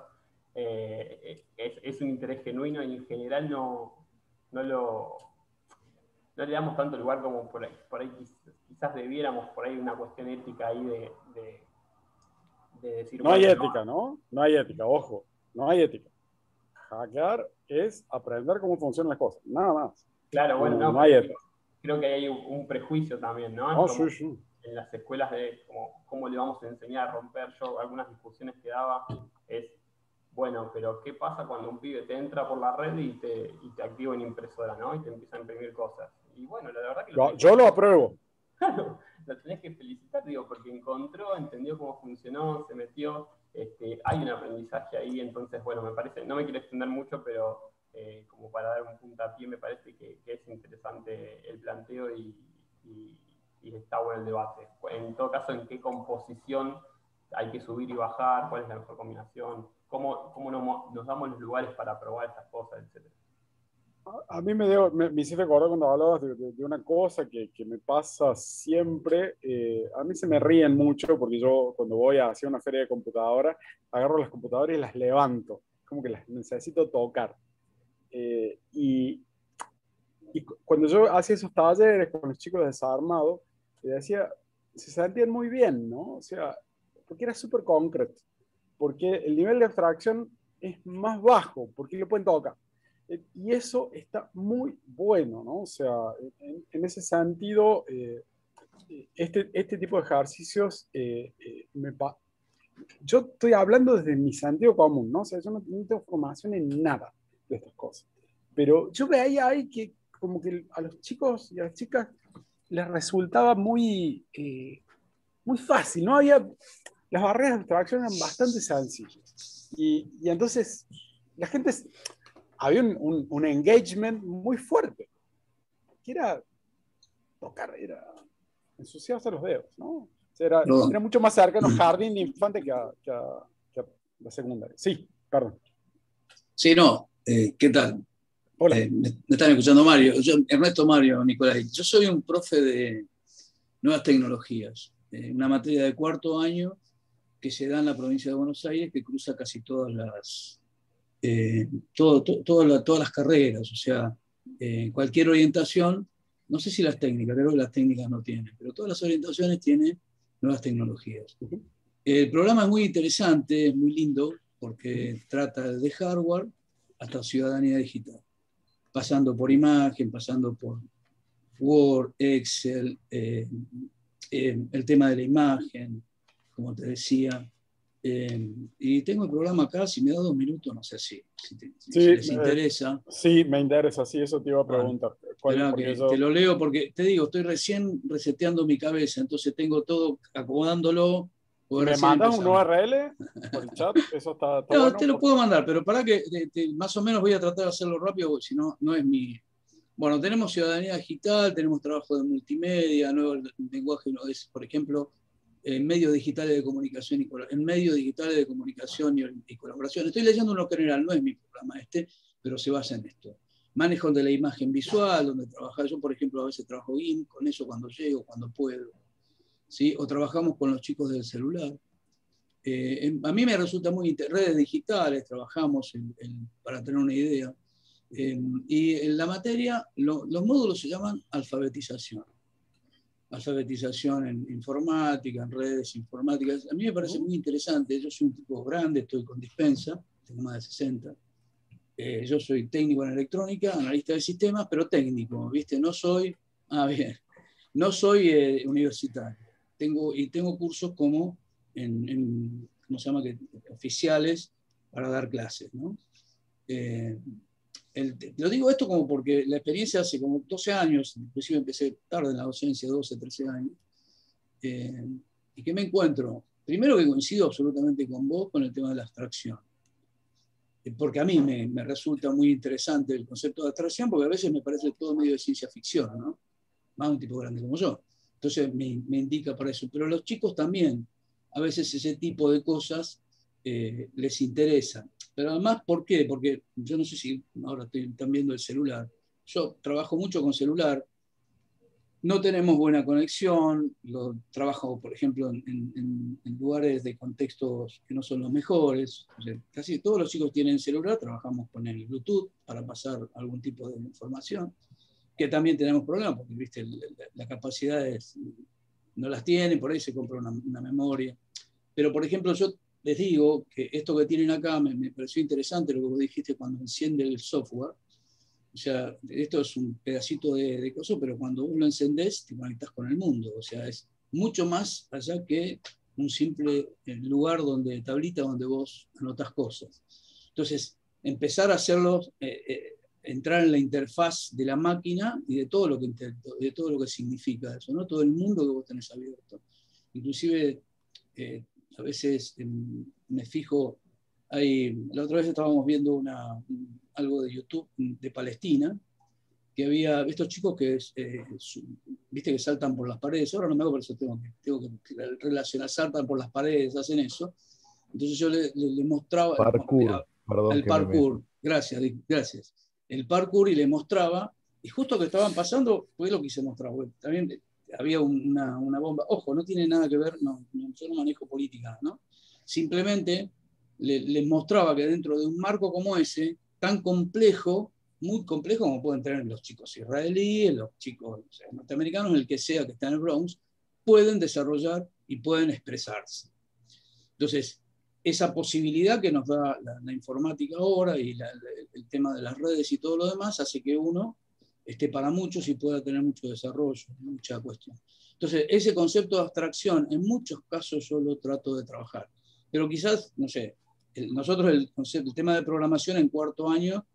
es un interés genuino y en general no le damos tanto lugar como por ahí quizás debiéramos, por ahí una cuestión ética ahí de decir, No hay bueno, ética, ¿no? No hay ética, ojo. No hay ética. Hackear es aprender cómo funcionan las cosas. Nada más. claro, bueno, No, no, no pero hay digo, ética. creo que hay un prejuicio también, ¿no? Es Oh, como sí, sí. en las escuelas de cómo le vamos a enseñar a romper. Yo algunas discusiones que daba es, bueno, pero ¿qué pasa cuando un pibe te entra por la red y te activa una impresora, ¿no? Y te empieza a imprimir cosas. Y bueno, la verdad que Yo lo apruebo. claro, lo tenés que felicitar, digo, porque encontró, entendió cómo funcionó, se metió, hay un aprendizaje ahí, entonces, bueno, me parece, no me quiero extender mucho, pero como para dar un puntapié, me parece que es interesante el planteo y está bueno el debate. En todo caso, ¿en qué composición hay que subir y bajar? ¿Cuál es la mejor combinación? cómo nos damos los lugares para probar estas cosas, etc. A mí me hiciste acordar cuando hablabas de una cosa que me pasa siempre. A mí se me ríen mucho porque yo cuando voy a hacer una feria de computadoras, agarro las computadoras y las levanto, como que las necesito tocar. Y cuando yo hacía esos talleres con los chicos desarmados, decía, se sentían muy bien, ¿no? O sea, porque era súper concreto, porque el nivel de abstracción es más bajo, porque lo pueden tocar. Y eso está muy bueno, ¿no? O sea, en ese sentido, este tipo de ejercicios, yo estoy hablando desde mi sentido común, ¿no? O sea, yo no tengo formación en nada de estas cosas. Pero yo veía ahí que como que a los chicos y a las chicas les resultaba muy fácil, ¿no? Las barreras de abstracción eran bastante sencillas. Y entonces la gente, había un engagement muy fuerte, que era tocar, era ensuciarse los dedos, ¿no? O sea, era mucho más cercano a jardín de infante que a la secundaria. Sí, perdón. Sí, no, ¿qué tal? Hola. Me están escuchando Mario. Ernesto Mario Nicolai. Yo soy un profe de nuevas tecnologías, una materia de cuarto año que se da en la provincia de Buenos Aires, que cruza casi todas las carreras, o sea, cualquier orientación, no sé si las técnicas, creo que las técnicas no tienen, pero todas las orientaciones tienen nuevas tecnologías. El programa es muy interesante, es muy lindo, porque trata de hardware hasta ciudadanía digital, pasando por imagen, pasando por Word, Excel, el tema de la imagen, como te decía. Y tengo el programa acá, si me da 2 minutos, no sé si les interesa. Sí, me interesa, sí, eso te iba a preguntar. Te lo leo porque, te digo, estoy recién reseteando mi cabeza, entonces tengo todo acomodándolo. ¿Me mandas un URL por el chat? Eso está no, bueno. Te lo puedo mandar, pero para que más o menos voy a tratar de hacerlo rápido, porque si no, no es mi... Bueno, tenemos ciudadanía digital, tenemos trabajo de multimedia, nuevo lenguaje, por ejemplo, en medios digitales de comunicación y colaboración. Estoy leyendo uno general, no es mi programa pero se basa en esto. Manejo de la imagen visual, donde trabajar. Yo, por ejemplo, a veces trabajo GIMP, con eso cuando llego, cuando puedo. ¿Sí? O trabajamos con los chicos del celular. A mí me resulta muy interesante. Redes digitales, trabajamos para tener una idea. Y en la materia, los módulos se llaman alfabetización. Alfabetización en informática, en redes informáticas. A mí me parece muy interesante. Yo soy un tipo grande, estoy con dispensa, tengo más de 60. Yo soy técnico en electrónica, analista de sistemas, pero técnico, ¿viste? No soy universitario. Tengo cursos como ¿cómo se llama? Oficiales para dar clases, ¿no? Lo digo esto como porque la experiencia hace como 12 años, inclusive empecé tarde en la docencia, 12, 13 años, y que me encuentro, primero que coincido absolutamente con vos con el tema de la abstracción, porque a mí me resulta muy interesante el concepto de abstracción, porque a veces me parece todo medio de ciencia ficción, ¿no? Más un tipo grande como yo. Entonces me indica para eso. Pero a los chicos también, a veces ese tipo de cosas les interesan. Pero además, ¿por qué? Porque yo no sé si ahora están viendo el celular. Yo trabajo mucho con celular, no tenemos buena conexión, trabajo, por ejemplo, en lugares de contextos que no son los mejores. O sea, casi todos los chicos tienen celular, trabajamos con el Bluetooth para pasar algún tipo de información, que también tenemos problemas, porque ¿viste? Las capacidades no las tienen, por ahí se compra una memoria. Pero, por ejemplo, yo les digo que esto que tienen acá me pareció interesante lo que vos dijiste cuando enciende el software. O sea, esto es un pedacito de cosa, pero cuando vos lo encendés, te conectás con el mundo. O sea, es mucho más allá que un simple lugar tablita donde vos anotás cosas. Entonces, empezar a hacerlo, entrar en la interfaz de la máquina y de todo lo que significa eso, ¿no? Todo el mundo que vos tenés abierto. Inclusive, a veces me fijo, la otra vez estábamos viendo algo de YouTube de Palestina, que había estos chicos que viste que saltan por las paredes. Ahora no me hago, por eso tengo que relacionar, saltan por las paredes, hacen eso. Entonces yo le mostraba Parkour, perdón el que me parkour. meto. Gracias. El parkour, y le mostraba, y justo que estaban pasando, fue lo que hice mostrar. Bueno, también había una bomba. Ojo, no tiene nada que ver, no, yo no manejo política, ¿no? Simplemente les mostraba que dentro de un marco como ese, tan complejo, muy complejo como pueden tener los chicos israelíes, los chicos, o sea, norteamericanos, el que sea que está en el Bronx, pueden desarrollar y pueden expresarse. Entonces, esa posibilidad que nos da la informática ahora y el tema de las redes y todo lo demás hace que uno esté para muchos y pueda tener mucho desarrollo, mucha cuestión. Entonces, ese concepto de abstracción, en muchos casos yo lo trato de trabajar. Pero quizás, no sé, nosotros el tema de programación en cuarto año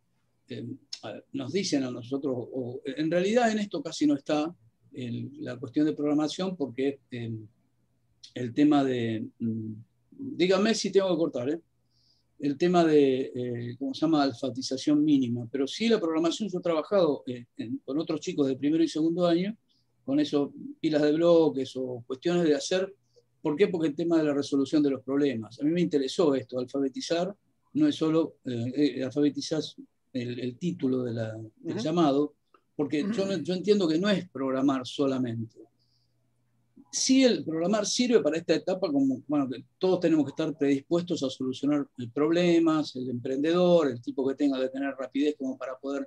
nos dicen a nosotros, o en realidad en esto casi no está la cuestión de programación, porque el tema de, dígame si tengo que cortar, el tema de, ¿cómo se llama?, alfabetización mínima, pero sí la programación yo he trabajado con otros chicos de primero y segundo año, con eso, pilas de bloques o cuestiones de hacer. ¿Por qué? Porque el tema de la resolución de los problemas. A mí me interesó esto, alfabetizar, no es solo alfabetizar el título del llamado, porque yo entiendo que no es programar solamente. Sí, el programar sirve para esta etapa, como, bueno, que todos tenemos que estar predispuestos a solucionar problemas, el emprendedor, el tipo que tenga que tener rapidez como para poder...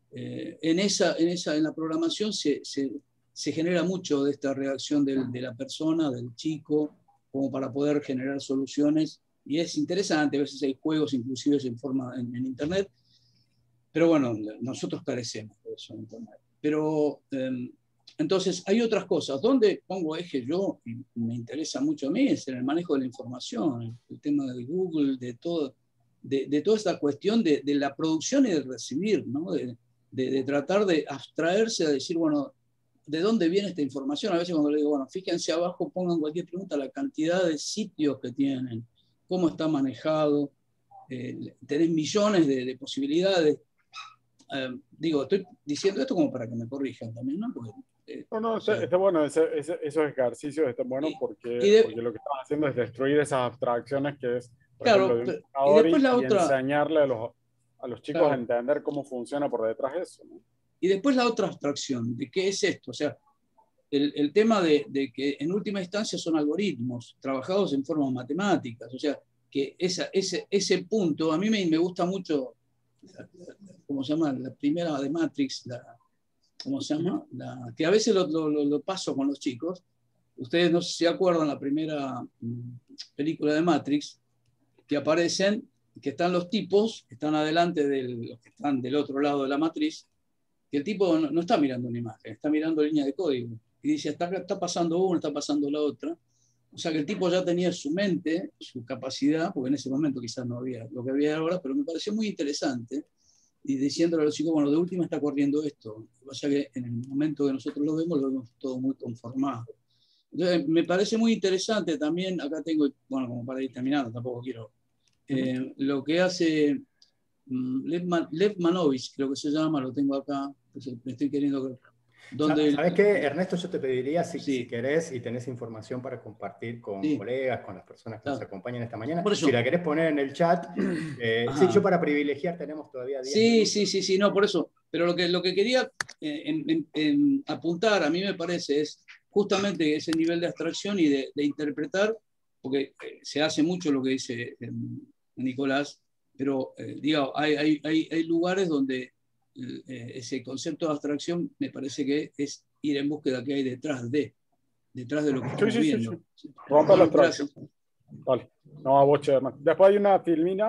en la programación se genera mucho de esta reacción de la persona, del chico, como para poder generar soluciones, y es interesante, a veces hay juegos inclusive en Internet, pero bueno, nosotros carecemos de eso en Internet. Pero... entonces, hay otras cosas. ¿Dónde pongo eje yo? Y me interesa mucho a mí, es en el manejo de la información, el tema de Google, de toda esta cuestión de la producción y de recibir, ¿no? De tratar de abstraerse, de decir, bueno, ¿de dónde viene esta información? A veces cuando le digo, bueno, fíjense abajo, pongan cualquier pregunta, la cantidad de sitios que tienen, cómo está manejado, tenés millones de posibilidades. Digo, estoy diciendo esto como para que me corrijan también, ¿no? Porque, No, o sea, está bueno, esos ejercicios están buenos porque lo que están haciendo es destruir esas abstracciones que es, por ejemplo, claro, de un y computador después la y otra, enseñarle a los chicos a claro, entender cómo funciona por detrás de eso, ¿no? y después la otra abstracción, de qué es esto, o sea, el tema de que en última instancia son algoritmos trabajados en formas matemáticas, o sea, que ese punto, a mí me gusta mucho, ¿cómo se llama? La primera de Matrix, ¿cómo se llama? Que a veces lo paso con los chicos. Ustedes no sé si se acuerdan la primera película de Matrix, que aparecen, que están los tipos, que están adelante de los que están del otro lado de la matriz, que el tipo no está mirando una imagen, está mirando línea de código. Y dice, está pasando una, está pasando la otra. O sea que el tipo ya tenía su mente, su capacidad, porque en ese momento quizás no había lo que había ahora, pero me pareció muy interesante. Y diciéndole a los chicos, bueno, de última está corriendo esto. O sea que en el momento que nosotros lo vemos todo muy conformado. Entonces, me parece muy interesante también, acá tengo, bueno, como para ir terminando, tampoco quiero, lo que hace Lev Manovich, creo que se llama, lo tengo acá, me estoy queriendo... Donde ¿Sabes qué, Ernesto? Yo te pediría, si sí, querés y tenés información para compartir con sí, colegas, con las personas que nos claro. acompañan esta mañana, Por si eso, la querés poner en el chat. Sí, yo para privilegiar tenemos todavía 10 minutos. sí, no, por eso. Pero lo que quería apuntar, a mí me parece, es justamente ese nivel de abstracción y de interpretar, porque se hace mucho lo que dice Nicolás, pero digo, hay lugares donde ese concepto de abstracción me parece que es ir en búsqueda que hay detrás de lo que estamos Sí. viendo. Rompa la Bueno, abstracción. gracias. Vale. No, a vos, Herman. Después hay una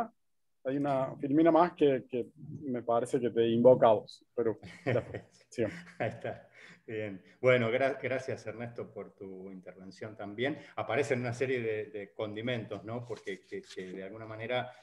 filmina más que me parece que te invoca a vos, pero después, sí. Ahí está. Bien. Bueno, gracias Ernesto por tu intervención también. Aparecen una serie de condimentos, ¿no? Porque que de alguna manera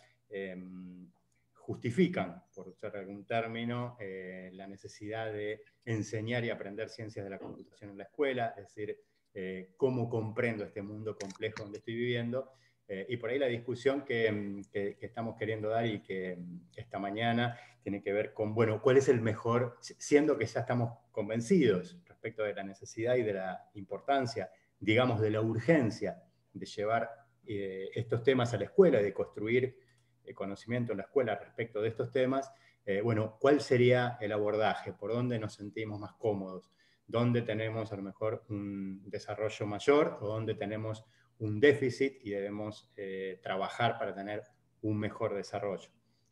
justifican, por usar algún término, la necesidad de enseñar y aprender ciencias de la computación en la escuela, es decir, cómo comprendo este mundo complejo donde estoy viviendo. Y por ahí la discusión que estamos queriendo dar y que esta mañana tiene que ver con, bueno, ¿cuál es el mejor? Siendo que ya estamos convencidos respecto de la necesidad y de la importancia, digamos, de la urgencia de llevar estos temas a la escuela, de construir conocimiento en la escuela respecto de estos temas, bueno, ¿cuál sería el abordaje? ¿Por dónde nos sentimos más cómodos? ¿Dónde tenemos a lo mejor un desarrollo mayor o dónde tenemos un déficit y debemos trabajar para tener un mejor desarrollo?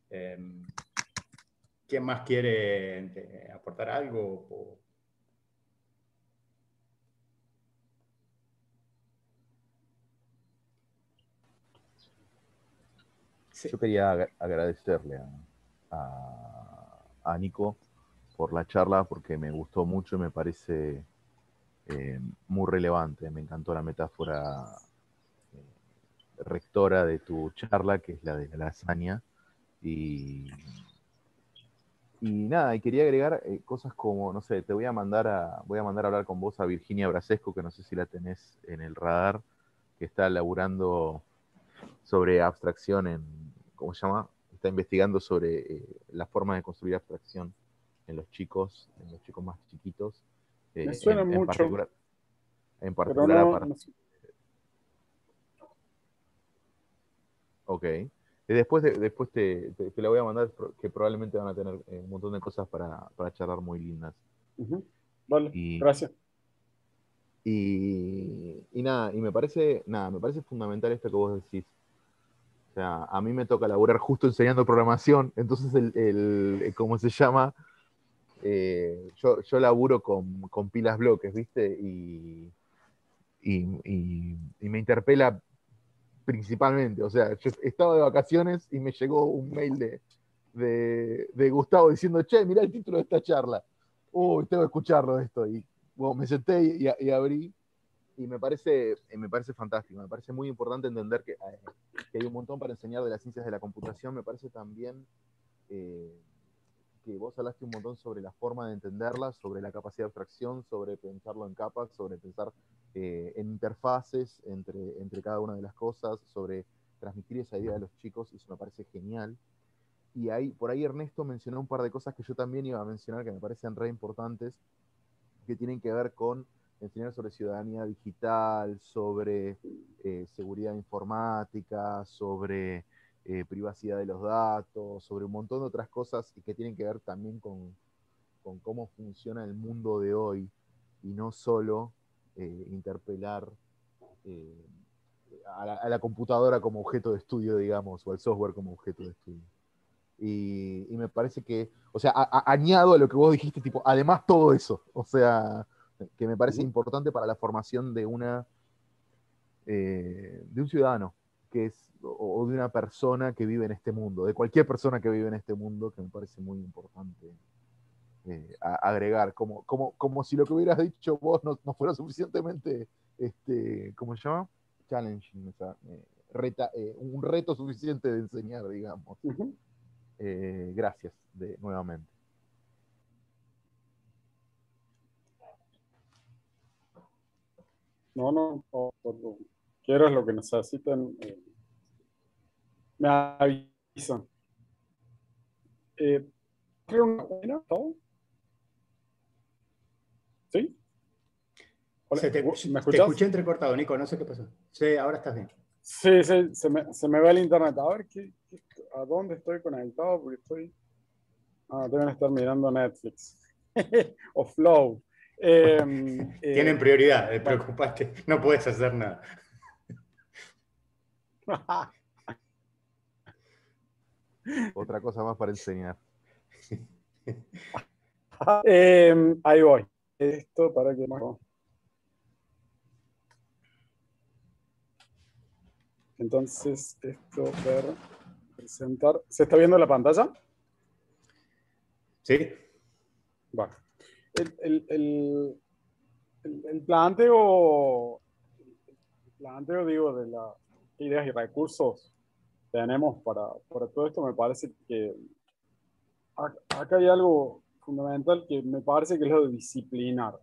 ¿Quién más quiere aportar algo? Sí. Yo quería agradecerle a Nico por la charla, porque me gustó mucho y me parece muy relevante. Me encantó la metáfora rectora de tu charla, que es la de la lasaña. Y nada, y quería agregar cosas como, no sé, voy a mandar a hablar con vos a Virginia Brasesco, que no sé si la tenés en el radar, que está laburando sobre abstracción ¿cómo se llama? Está investigando sobre la forma de construir abstracción en los chicos más chiquitos. Me suena en mucho, particular pero no, no sé. Ok. Y después te la voy a mandar, que probablemente van a tener un montón de cosas para charlar muy lindas. Vale, Y, gracias. y nada, me parece fundamental esto que vos decís. O sea, a mí me toca laburar justo enseñando programación, entonces ¿cómo se llama? Yo laburo con pilas bloques, ¿viste? Y me interpela principalmente. O sea, yo estaba de vacaciones y me llegó un mail de Gustavo diciendo, che, mirá el título de esta charla. Uy, tengo que escucharlo esto. Y bueno, me senté y abrí. Y me parece fantástico. Me parece muy importante entender que hay un montón para enseñar de las ciencias de la computación. Me parece también que vos hablaste un montón sobre la forma de entenderla, sobre la capacidad de abstracción, sobre pensarlo en capas, sobre pensar en interfaces entre cada una de las cosas, sobre transmitir esa idea a los chicos, y eso me parece genial. Y por ahí Ernesto mencionó un par de cosas que yo también iba a mencionar, que me parecen re importantes, que tienen que ver con enseñar sobre ciudadanía digital, sobre seguridad informática, sobre privacidad de los datos, sobre un montón de otras cosas, y que tienen que ver también con cómo funciona el mundo de hoy, y no solo interpelar a la computadora como objeto de estudio, digamos, o al software como objeto de estudio. Y me parece que, o sea, añado a lo que vos dijiste, tipo, además todo eso, o sea, que me parece importante para la formación de un ciudadano, o de una persona que vive en este mundo, de cualquier persona que vive en este mundo, que me parece muy importante agregar, como si lo que hubieras dicho vos no fuera suficientemente, ¿cómo se llama? Challenging, o sea, un reto suficiente de enseñar, digamos. Gracias nuevamente. No, quieras lo que necesiten, me avisan. ¿Creo una buena? ¿Todo? ¿Sí? Hola, ¿me Te escuchás? escuché entrecortado, Nico, no sé qué pasó. Sí, ahora estás bien. Sí, se me va el internet. A ver, ¿a dónde estoy conectado? Porque deben estar mirando Netflix. O Flow. Tienen prioridad, Bueno. preocupate, no puedes hacer nada. Otra cosa más para enseñar. Ahí voy. Esto para que no. Entonces, esto para presentar. ¿Se está viendo la pantalla? Sí. Bueno. El planteo, digo, de las ideas y recursos que tenemos para todo esto, me parece que acá hay algo fundamental que me parece que es lo de disciplinar.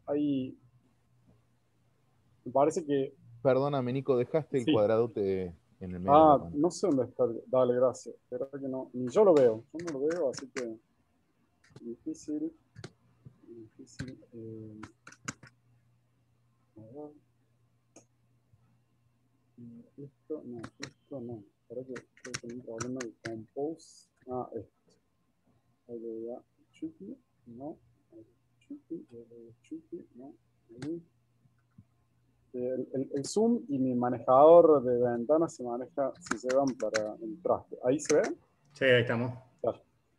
Me parece que Perdóname, Nico, dejaste el sí. cuadradote en el medio de la pantalla. No sé dónde está. Dale, gracias. Pero que no, ni yo lo veo. Yo no lo veo, así que difícil. A ver. Esto no. Espera que tengo un problema de compose. Ahí ya. Chucky, no. Chucky, no. Ahí. El Zoom y mi manejador de ventanas se llevan para el traste. ¿Ahí se ve? Sí, ahí estamos. Claro.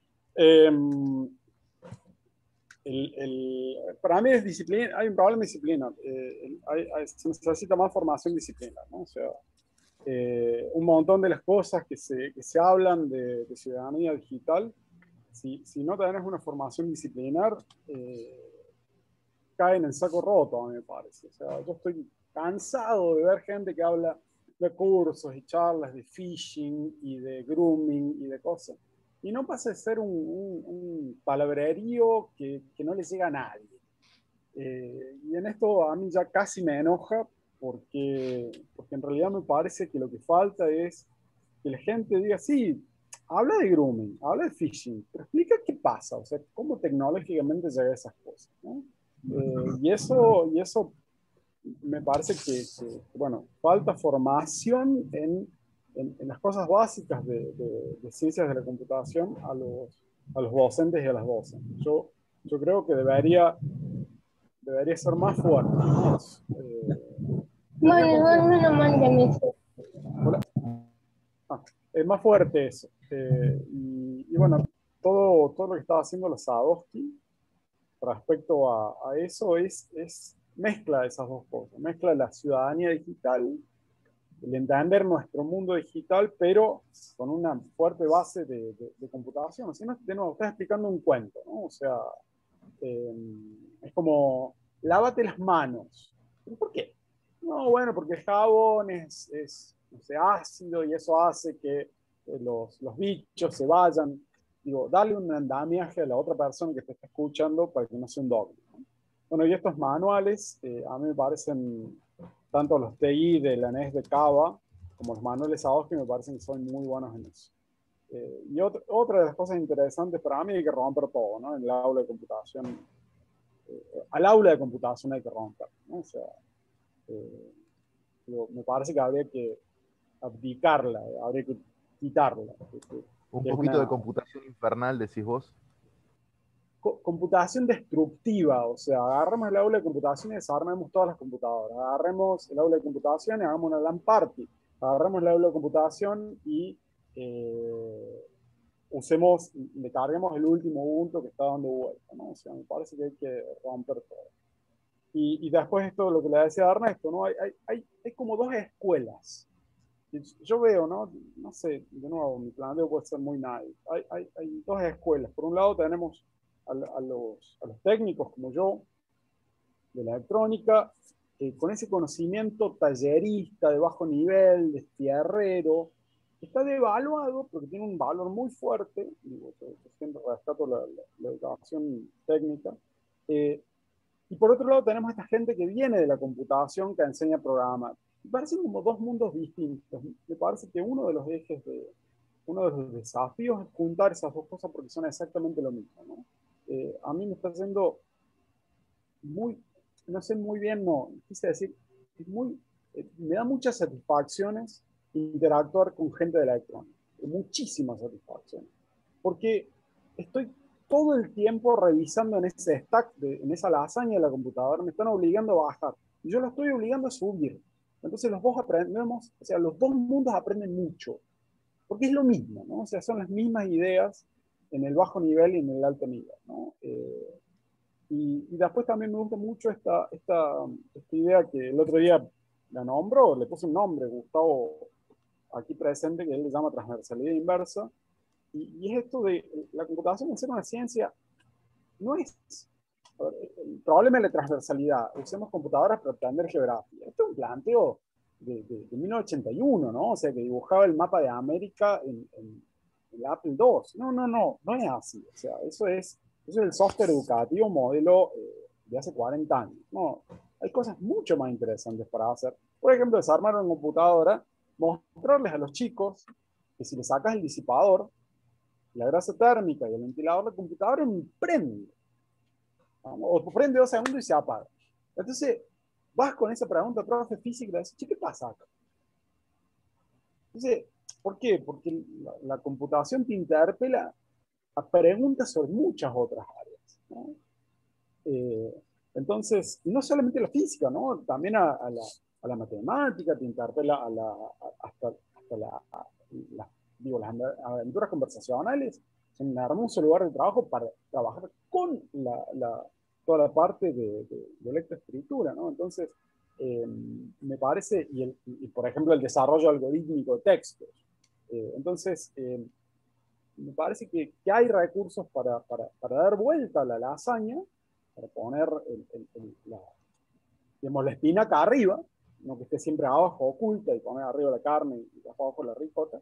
Para mí es disciplina, hay un problema de disciplina. Se necesita más formación disciplinar, ¿no? O sea, un montón de las cosas que se hablan de ciudadanía digital, si no tenés una formación disciplinar, cae en el saco roto, a mí me parece. O sea, yo estoy cansado de ver gente que habla de cursos y charlas de phishing y de grooming y de cosas. Y no pasa de ser un palabrerío que no le llega a nadie. Y en esto a mí ya casi me enoja porque en realidad me parece que lo que falta es que la gente diga, sí, habla de grooming, habla de phishing, pero explica qué pasa, o sea, cómo tecnológicamente llega a esas cosas, ¿no? Y eso me parece bueno, falta formación en las cosas básicas de ciencias de la computación a los docentes y a las docentes. Yo creo que debería ser más fuerte, ¿no? Es más fuerte eso. Y bueno, todo lo que estaba haciendo los Sadowski respecto a eso es mezcla esas dos cosas. Mezcla la ciudadanía digital, el entender nuestro mundo digital, pero con una fuerte base de computación. Si no, de nuevo, estás explicando un cuento, ¿no? O sea, es como, lávate las manos. ¿Por qué? No, bueno, porque el jabón es no sé, ácido y eso hace que los bichos se vayan. Digo, dale un andamiaje a la otra persona que te está escuchando para que no sea un doble, ¿no? Bueno, y estos manuales, a mí me parecen, tanto los TI de la NES de Cava, como los manuales Sadowski, me parecen que son muy buenos en eso. Y otra de las cosas interesantes para mí hay que romper todo, ¿no? En el aula de computación, al aula de computación hay que romper, ¿no? O sea, me parece que habría que abdicarla, habría que quitarla. Un poquito de computación infernal, decís vos. Computación destructiva, o sea, agarremos el aula de computación y desarmemos todas las computadoras. Agarremos el aula de computación y hagamos una LAN party. Agarremos el aula de computación y le carguemos el último Ubuntu que está dando vuelta, ¿no? O sea, me parece que hay que romper todo. Y después esto, lo que le decía a Ernesto, ¿no? Hay como dos escuelas. Yo veo, no sé, de nuevo, mi planteo puede ser muy naive. Hay dos escuelas. Por un lado tenemos a los técnicos como yo, de la electrónica, con ese conocimiento tallerista de bajo nivel, de fierrero, que está devaluado porque tiene un valor muy fuerte. Digo, yo siempre rescato la educación técnica. Y por otro lado tenemos a esta gente que viene de la computación, que enseña a programar. Me parecen como dos mundos distintos. Me parece que uno de los desafíos es juntar esas dos cosas porque son exactamente lo mismo, ¿no? A mí me está haciendo no sé muy bien, no, quise decir, me da muchas satisfacciones interactuar con gente de la electrónica, muchísimas satisfacciones, porque estoy todo el tiempo revisando en ese stack, en esa lasaña de la computadora, me están obligando a bajar, y yo lo estoy obligando a subir. Entonces los dos aprendemos, o sea, los dos mundos aprenden mucho, porque es lo mismo, ¿no? O sea, son las mismas ideas en el bajo nivel y en el alto nivel, ¿no? Y después también me gusta mucho esta idea que el otro día la nombro, le puse un nombre, Gustavo, aquí presente, que él le llama transversalidad inversa. Y es esto de la computación en ser una ciencia, no es. El problema es la transversalidad. Usemos computadoras para aprender geografía. Esto es un planteo de 1981, ¿no? O sea, que dibujaba el mapa de América en el Apple II. No es así. O sea, eso es el software educativo modelo de hace 40 años. No, hay cosas mucho más interesantes para hacer. Por ejemplo, desarmar una computadora, mostrarles a los chicos que si le sacas el disipador, la grasa térmica y el ventilador, la computadora ni prende. O prende 2 segundos y se apaga. Entonces, vas con esa pregunta a profe física y le dices, ¿qué pasa acá? Entonces, ¿por qué? Porque la computación te interpela a preguntas sobre muchas otras áreas, ¿no? Entonces, no solamente la física, ¿no? También a la matemática, te interpela hasta digo, las aventuras conversacionales son un hermoso lugar de trabajo para trabajar con toda la parte de lectoescritura, ¿no? Entonces, me parece, y por ejemplo el desarrollo algorítmico de textos. Entonces, me parece que hay recursos para dar vuelta a la lasaña, para poner digamos, la espinaca arriba, no que esté siempre abajo oculta, y poner arriba la carne y abajo la ricota.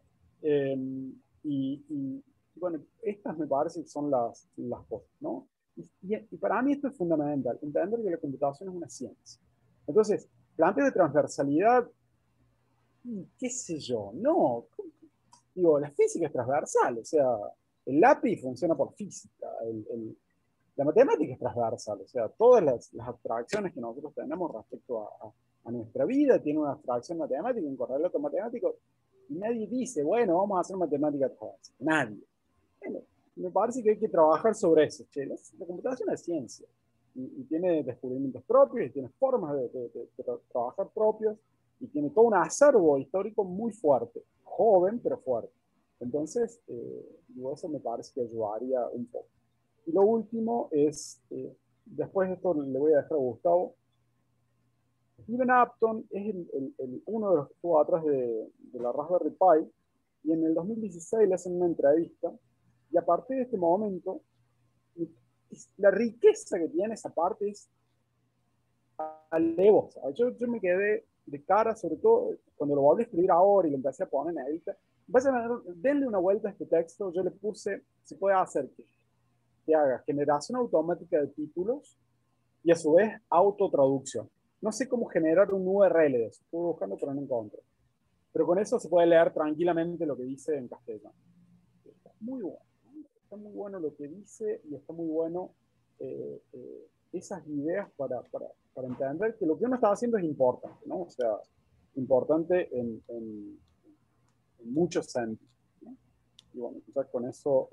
Y bueno, estas me parece que son las cosas, ¿no? Y para mí esto es fundamental, entender que la computación es una ciencia. Entonces, planteo de transversalidad, qué sé yo, no. Digo, la física es transversal, o sea, el lápiz funciona por física, la matemática es transversal, o sea, todas las abstracciones que nosotros tenemos respecto a nuestra vida tienen una abstracción matemática, un correlato matemático, y nadie dice, bueno, vamos a hacer matemática transversal. Nadie. Bueno, me parece que hay que trabajar sobre eso. Che, la computación es ciencia, y tiene descubrimientos propios, y tiene formas de trabajar propios, y tiene todo un acervo histórico muy fuerte, joven pero fuerte. Entonces, digo, eso me parece que ayudaría un poco. Y lo último es, después de esto le voy a dejar a Gustavo. Stephen Upton es uno de los que estuvo atrás de la Raspberry Pi, y en el 2016 le hacen una entrevista, y a partir de este momento, la riqueza que tiene esa parte es alevosa. Yo me quedé de cara, sobre todo cuando lo volví a escribir ahora y lo empecé a poner en edita. Denle una vuelta a este texto. Yo le puse, se puede hacer que haga generación automática de títulos y a su vez autotraducción. No sé cómo generar un URL de eso. Estuve buscando, pero no encontré. Pero con eso se puede leer tranquilamente lo que dice en castellano. Está muy bueno. Está muy bueno lo que dice, y está muy bueno esas ideas para entender que lo que uno está haciendo es importante, ¿no? O sea, importante en muchos sentidos, ¿no? Y bueno, quizás con eso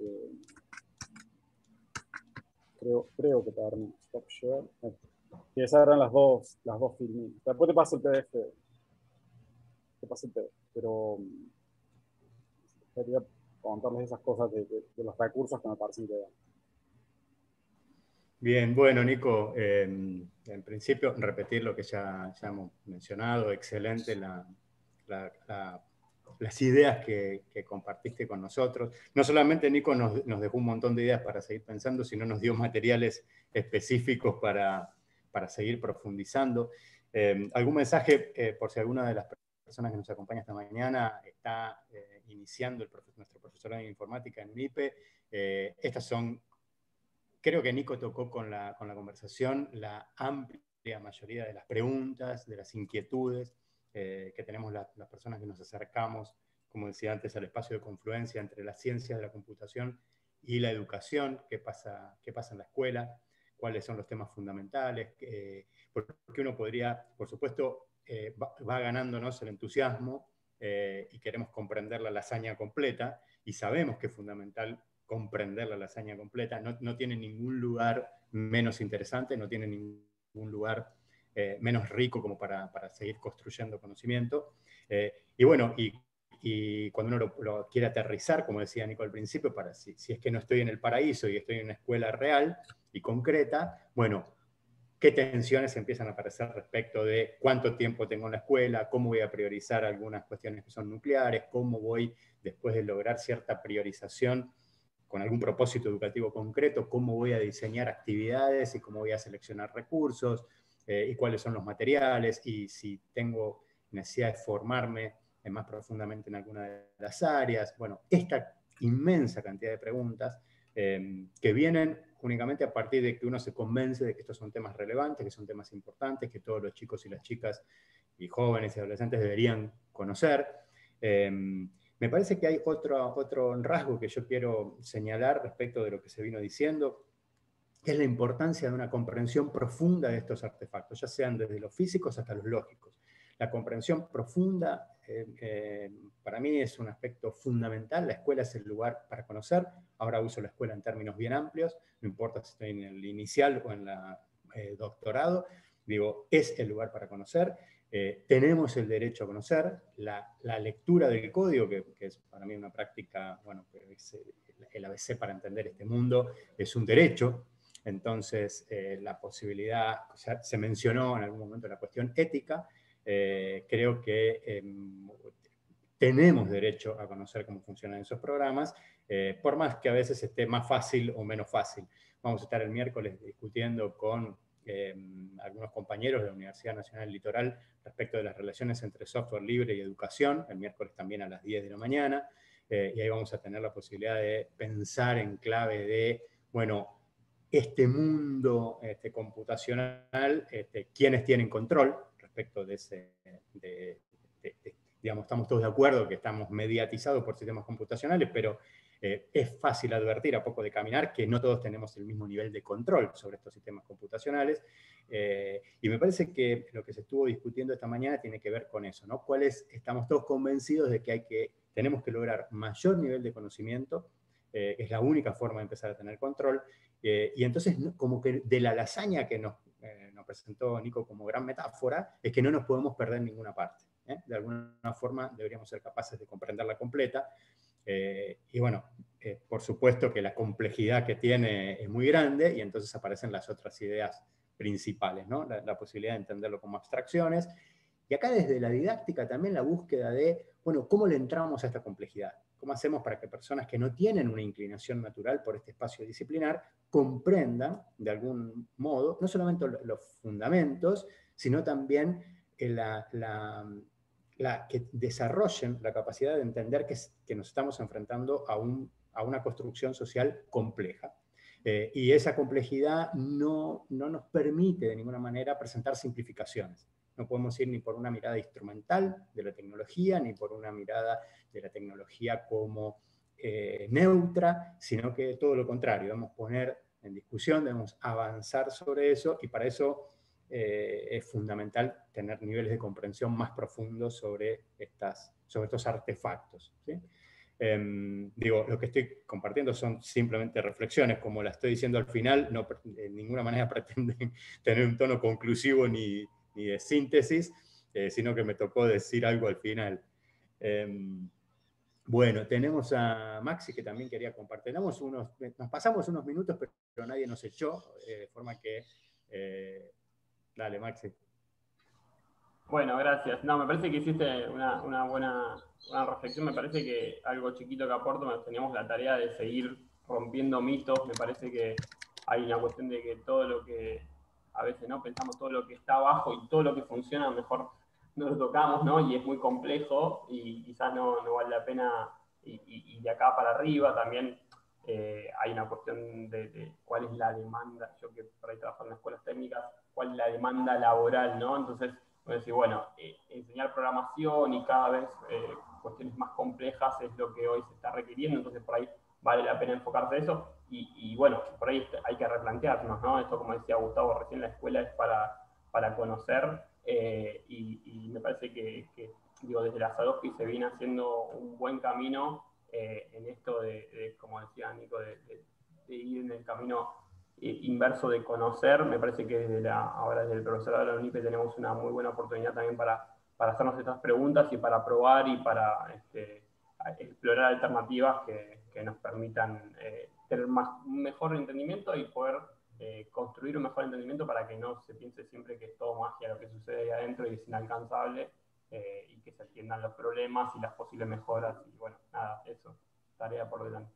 creo que termino. Stop share. Y esas eran las dos filminas. Después te paso el PDF. Pero quería contarles esas cosas de los recursos que me parecen ideales. Bien, bueno, Nico, en principio repetir lo que ya hemos mencionado, excelente las ideas que compartiste con nosotros. No solamente Nico nos dejó un montón de ideas para seguir pensando, sino nos dio materiales específicos para seguir profundizando. ¿Algún mensaje, por si alguna de las personas que nos acompaña esta mañana está iniciando nuestro profesorado de informática en UNIPE? Estas son... Creo que Nico tocó con la conversación la amplia mayoría de las preguntas, de las inquietudes que tenemos las personas que nos acercamos, como decía antes, al espacio de confluencia entre las ciencias de la computación y la educación, qué pasa en la escuela, cuáles son los temas fundamentales, porque uno podría, por supuesto, va ganándonos el entusiasmo y queremos comprender la lasaña completa, y sabemos que es fundamental comprender la lasaña completa, no tiene ningún lugar menos interesante, no tiene ningún lugar menos rico como para seguir construyendo conocimiento. Y bueno, y cuando uno lo quiere aterrizar, como decía Nico al principio, para si es que no estoy en el paraíso y estoy en una escuela real y concreta, bueno, qué tensiones empiezan a aparecer respecto de cuánto tiempo tengo en la escuela, cómo voy a priorizar algunas cuestiones que son nucleares, cómo voy, después de lograr cierta priorización, con algún propósito educativo concreto, cómo voy a diseñar actividades y cómo voy a seleccionar recursos, y cuáles son los materiales, y si tengo necesidad de formarme más profundamente en alguna de las áreas. Bueno, esta inmensa cantidad de preguntas que vienen únicamente a partir de que uno se convence de que estos son temas relevantes, que son temas importantes, que todos los chicos y las chicas y jóvenes y adolescentes deberían conocer. Me parece que hay otro rasgo que yo quiero señalar respecto de lo que se vino diciendo, que es la importancia de una comprensión profunda de estos artefactos, ya sean desde los físicos hasta los lógicos. La comprensión profunda para mí es un aspecto fundamental. La escuela es el lugar para conocer. Ahora uso la escuela en términos bien amplios, no importa si estoy en el inicial o en la doctorado. Digo, es el lugar para conocer. Tenemos el derecho a conocer. La lectura del código, que es para mí una práctica, bueno, es el ABC para entender este mundo, es un derecho. Entonces, la posibilidad, se mencionó en algún momento la cuestión ética. Creo que tenemos derecho a conocer cómo funcionan esos programas, por más que a veces esté más fácil o menos fácil. Vamos a estar el miércoles discutiendo con algunos compañeros de la Universidad Nacional del Litoral respecto de las relaciones entre software libre y educación, el miércoles también a las 10 de la mañana, y ahí vamos a tener la posibilidad de pensar en clave de, bueno, este mundo computacional, quiénes tienen control respecto de ese, digamos, estamos todos de acuerdo que estamos mediatizados por sistemas computacionales, pero es fácil advertir a poco de caminar que no todos tenemos el mismo nivel de control sobre estos sistemas computacionales. Y me parece que lo que se estuvo discutiendo esta mañana tiene que ver con eso, ¿no? Estamos todos convencidos de que tenemos que lograr mayor nivel de conocimiento, es la única forma de empezar a tener control, y entonces como que de la lasaña que nos presentó Nico como gran metáfora, es que no nos podemos perder ninguna parte. De alguna forma deberíamos ser capaces de comprenderla completa. Y bueno, por supuesto que la complejidad que tiene es muy grande y entonces aparecen las otras ideas principales, ¿no? La posibilidad de entenderlo como abstracciones. Y acá desde la didáctica también la búsqueda de, bueno, ¿cómo le entramos a esta complejidad? ¿Cómo hacemos para que personas que no tienen una inclinación natural por este espacio disciplinar comprendan, de algún modo, no solamente los fundamentos, sino también que desarrollen la capacidad de entender que nos estamos enfrentando a una construcción social compleja? Y esa complejidad no nos permite de ninguna manera presentar simplificaciones. No podemos ir ni por una mirada instrumental de la tecnología, ni por una mirada de la tecnología como neutra, sino que todo lo contrario, debemos poner en discusión, debemos avanzar sobre eso, y para eso es fundamental tener niveles de comprensión más profundos sobre estos artefactos, ¿sí? Digo, lo que estoy compartiendo son simplemente reflexiones, como la estoy diciendo al final, no de ninguna manera pretenden tener un tono conclusivo ni de síntesis, sino que me tocó decir algo al final. Bueno, tenemos a Maxi que también quería compartir. Nos pasamos unos minutos, pero nadie nos echó, de forma que... dale, Maxi. Bueno, gracias. No, me parece que hiciste una buena reflexión. Me parece que algo chiquito que aporto, teníamos la tarea de seguir rompiendo mitos. Me parece que hay una cuestión de que todo lo que a veces no pensamos, todo lo que está abajo y todo lo que funciona, mejor no lo tocamos, ¿no? Y es muy complejo y quizás no vale la pena. Y de acá para arriba también hay una cuestión de cuál es la demanda. Yo que por ahí trabajo en las escuelas técnicas, cuál es la demanda laboral, ¿no? Entonces, decir, bueno, enseñar programación y cada vez cuestiones más complejas es lo que hoy se está requiriendo, entonces por ahí vale la pena enfocarse en eso, y bueno, por ahí hay que replantearnos, ¿no? Esto, como decía Gustavo recién, la escuela es para conocer, y me parece que digo, desde la Sadowski se viene haciendo un buen camino en esto de, como decía Nico, de ir en el camino inverso de conocer. Me parece que ahora desde el profesorado de la UNIPE tenemos una muy buena oportunidad también para hacernos estas preguntas y para probar y para explorar alternativas que nos permitan tener un mejor entendimiento y poder construir un mejor entendimiento para que no se piense siempre que es todo magia lo que sucede ahí adentro y es inalcanzable, y que se atiendan los problemas y las posibles mejoras. Y bueno, nada, eso, tarea por delante.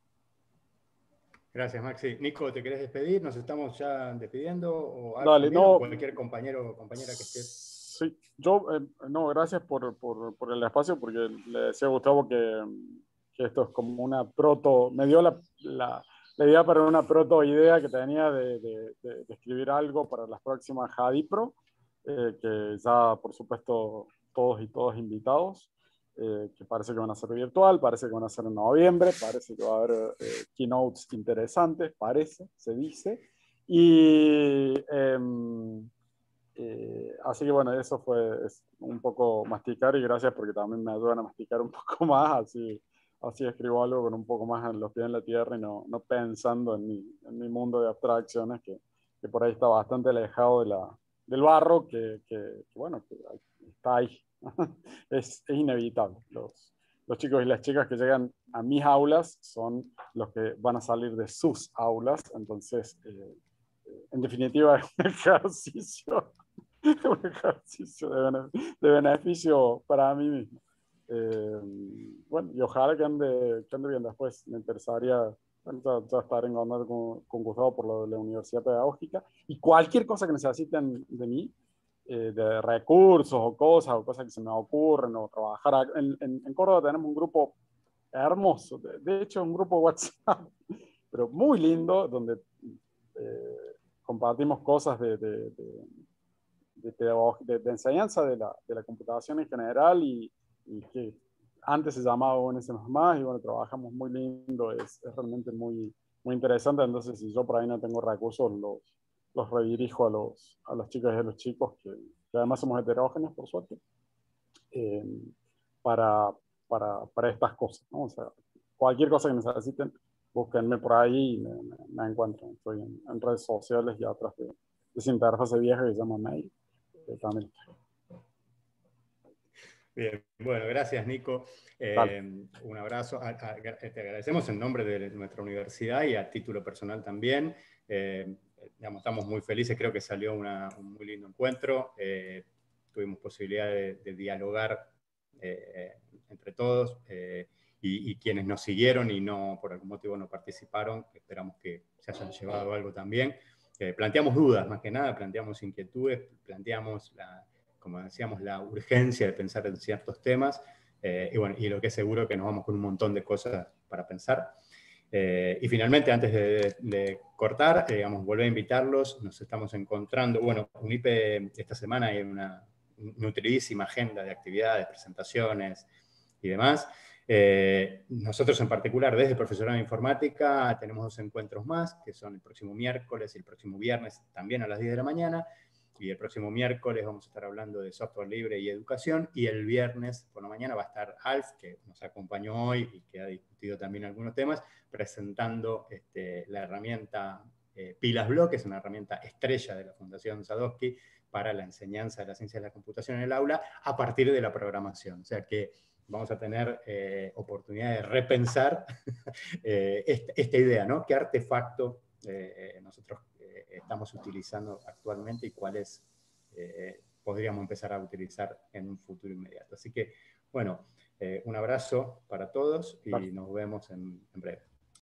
Gracias, Maxi. Nico, ¿te querés despedir? ¿Nos estamos ya despidiendo? ¿O Dale, no. O cualquier compañero o compañera que esté? Sí, yo, no, gracias por el espacio, porque le decía a Gustavo que esto es como una me dio la idea para una idea que tenía de escribir algo para las próximas JADIPRO, que ya, por supuesto, todos y todas invitados, que parece que van a ser virtual, parece que van a ser en noviembre, parece que va a haber keynotes interesantes, se dice, y Así que bueno, eso es un poco masticar, y gracias porque también me ayudan a masticar un poco más, así escribo algo con un poco más en los pies en la tierra y no pensando en mi mundo de abstracciones que por ahí está bastante alejado del barro bueno, que está ahí. Es inevitable. Los chicos y las chicas que llegan a mis aulas son los que van a salir de sus aulas, entonces en definitiva es un ejercicio, un ejercicio de beneficio para mí mismo. Bueno, y ojalá que ande bien después. Me interesaría, bueno, ya estar en contacto con Gustavo por lo de la Universidad Pedagógica, y cualquier cosa que necesiten de mí, de recursos o cosas que se me ocurren, o trabajar. En Córdoba tenemos un grupo hermoso, de hecho un grupo WhatsApp, pero muy lindo, donde compartimos cosas de enseñanza de la computación en general, y que antes se llamaba UNS++, y bueno, trabajamos muy lindo, es realmente muy, muy interesante. Entonces, si yo por ahí no tengo recursos, los redirijo a las chicas y a los chicos, que además somos heterógenos, por suerte, eh, para, para estas cosas, ¿no? O sea, cualquier cosa que necesiten, búsquenme por ahí y me encuentran. Estoy en redes sociales y atrás de esa interfase vieja que se llama mail. También. Bien, bueno, gracias Nico. Un abrazo. Te agradecemos en nombre de nuestra universidad y a título personal también. Digamos, estamos muy felices, creo que salió un muy lindo encuentro. Tuvimos posibilidad de dialogar entre todos, y quienes nos siguieron y por algún motivo no participaron, esperamos que se hayan llevado algo también. Planteamos dudas, más que nada, planteamos inquietudes, planteamos como decíamos, la urgencia de pensar en ciertos temas, y bueno, y lo que es seguro que nos vamos con un montón de cosas para pensar. Y finalmente, antes de cortar, digamos, volver a invitarlos, nos estamos encontrando, bueno, UNIPE esta semana hay una nutridísima agenda de actividades, presentaciones y demás. Nosotros en particular, desde el Profesorado de Informática, tenemos 2 encuentros más, que son el próximo miércoles y el próximo viernes, también a las 10 de la mañana. Y el próximo miércoles vamos a estar hablando de software libre y educación, y el viernes por la mañana va a estar Alf, que nos acompañó hoy y que ha discutido también algunos temas, presentando la herramienta Pilas Bloques, una herramienta estrella de la Fundación Sadowski para la enseñanza de la ciencia de la computación en el aula a partir de la programación. O sea que vamos a tener oportunidad de repensar esta idea, ¿no? ¿Qué artefacto nosotros estamos utilizando actualmente y cuáles podríamos empezar a utilizar en un futuro inmediato? Así que, bueno, un abrazo para todos y nos vemos en breve.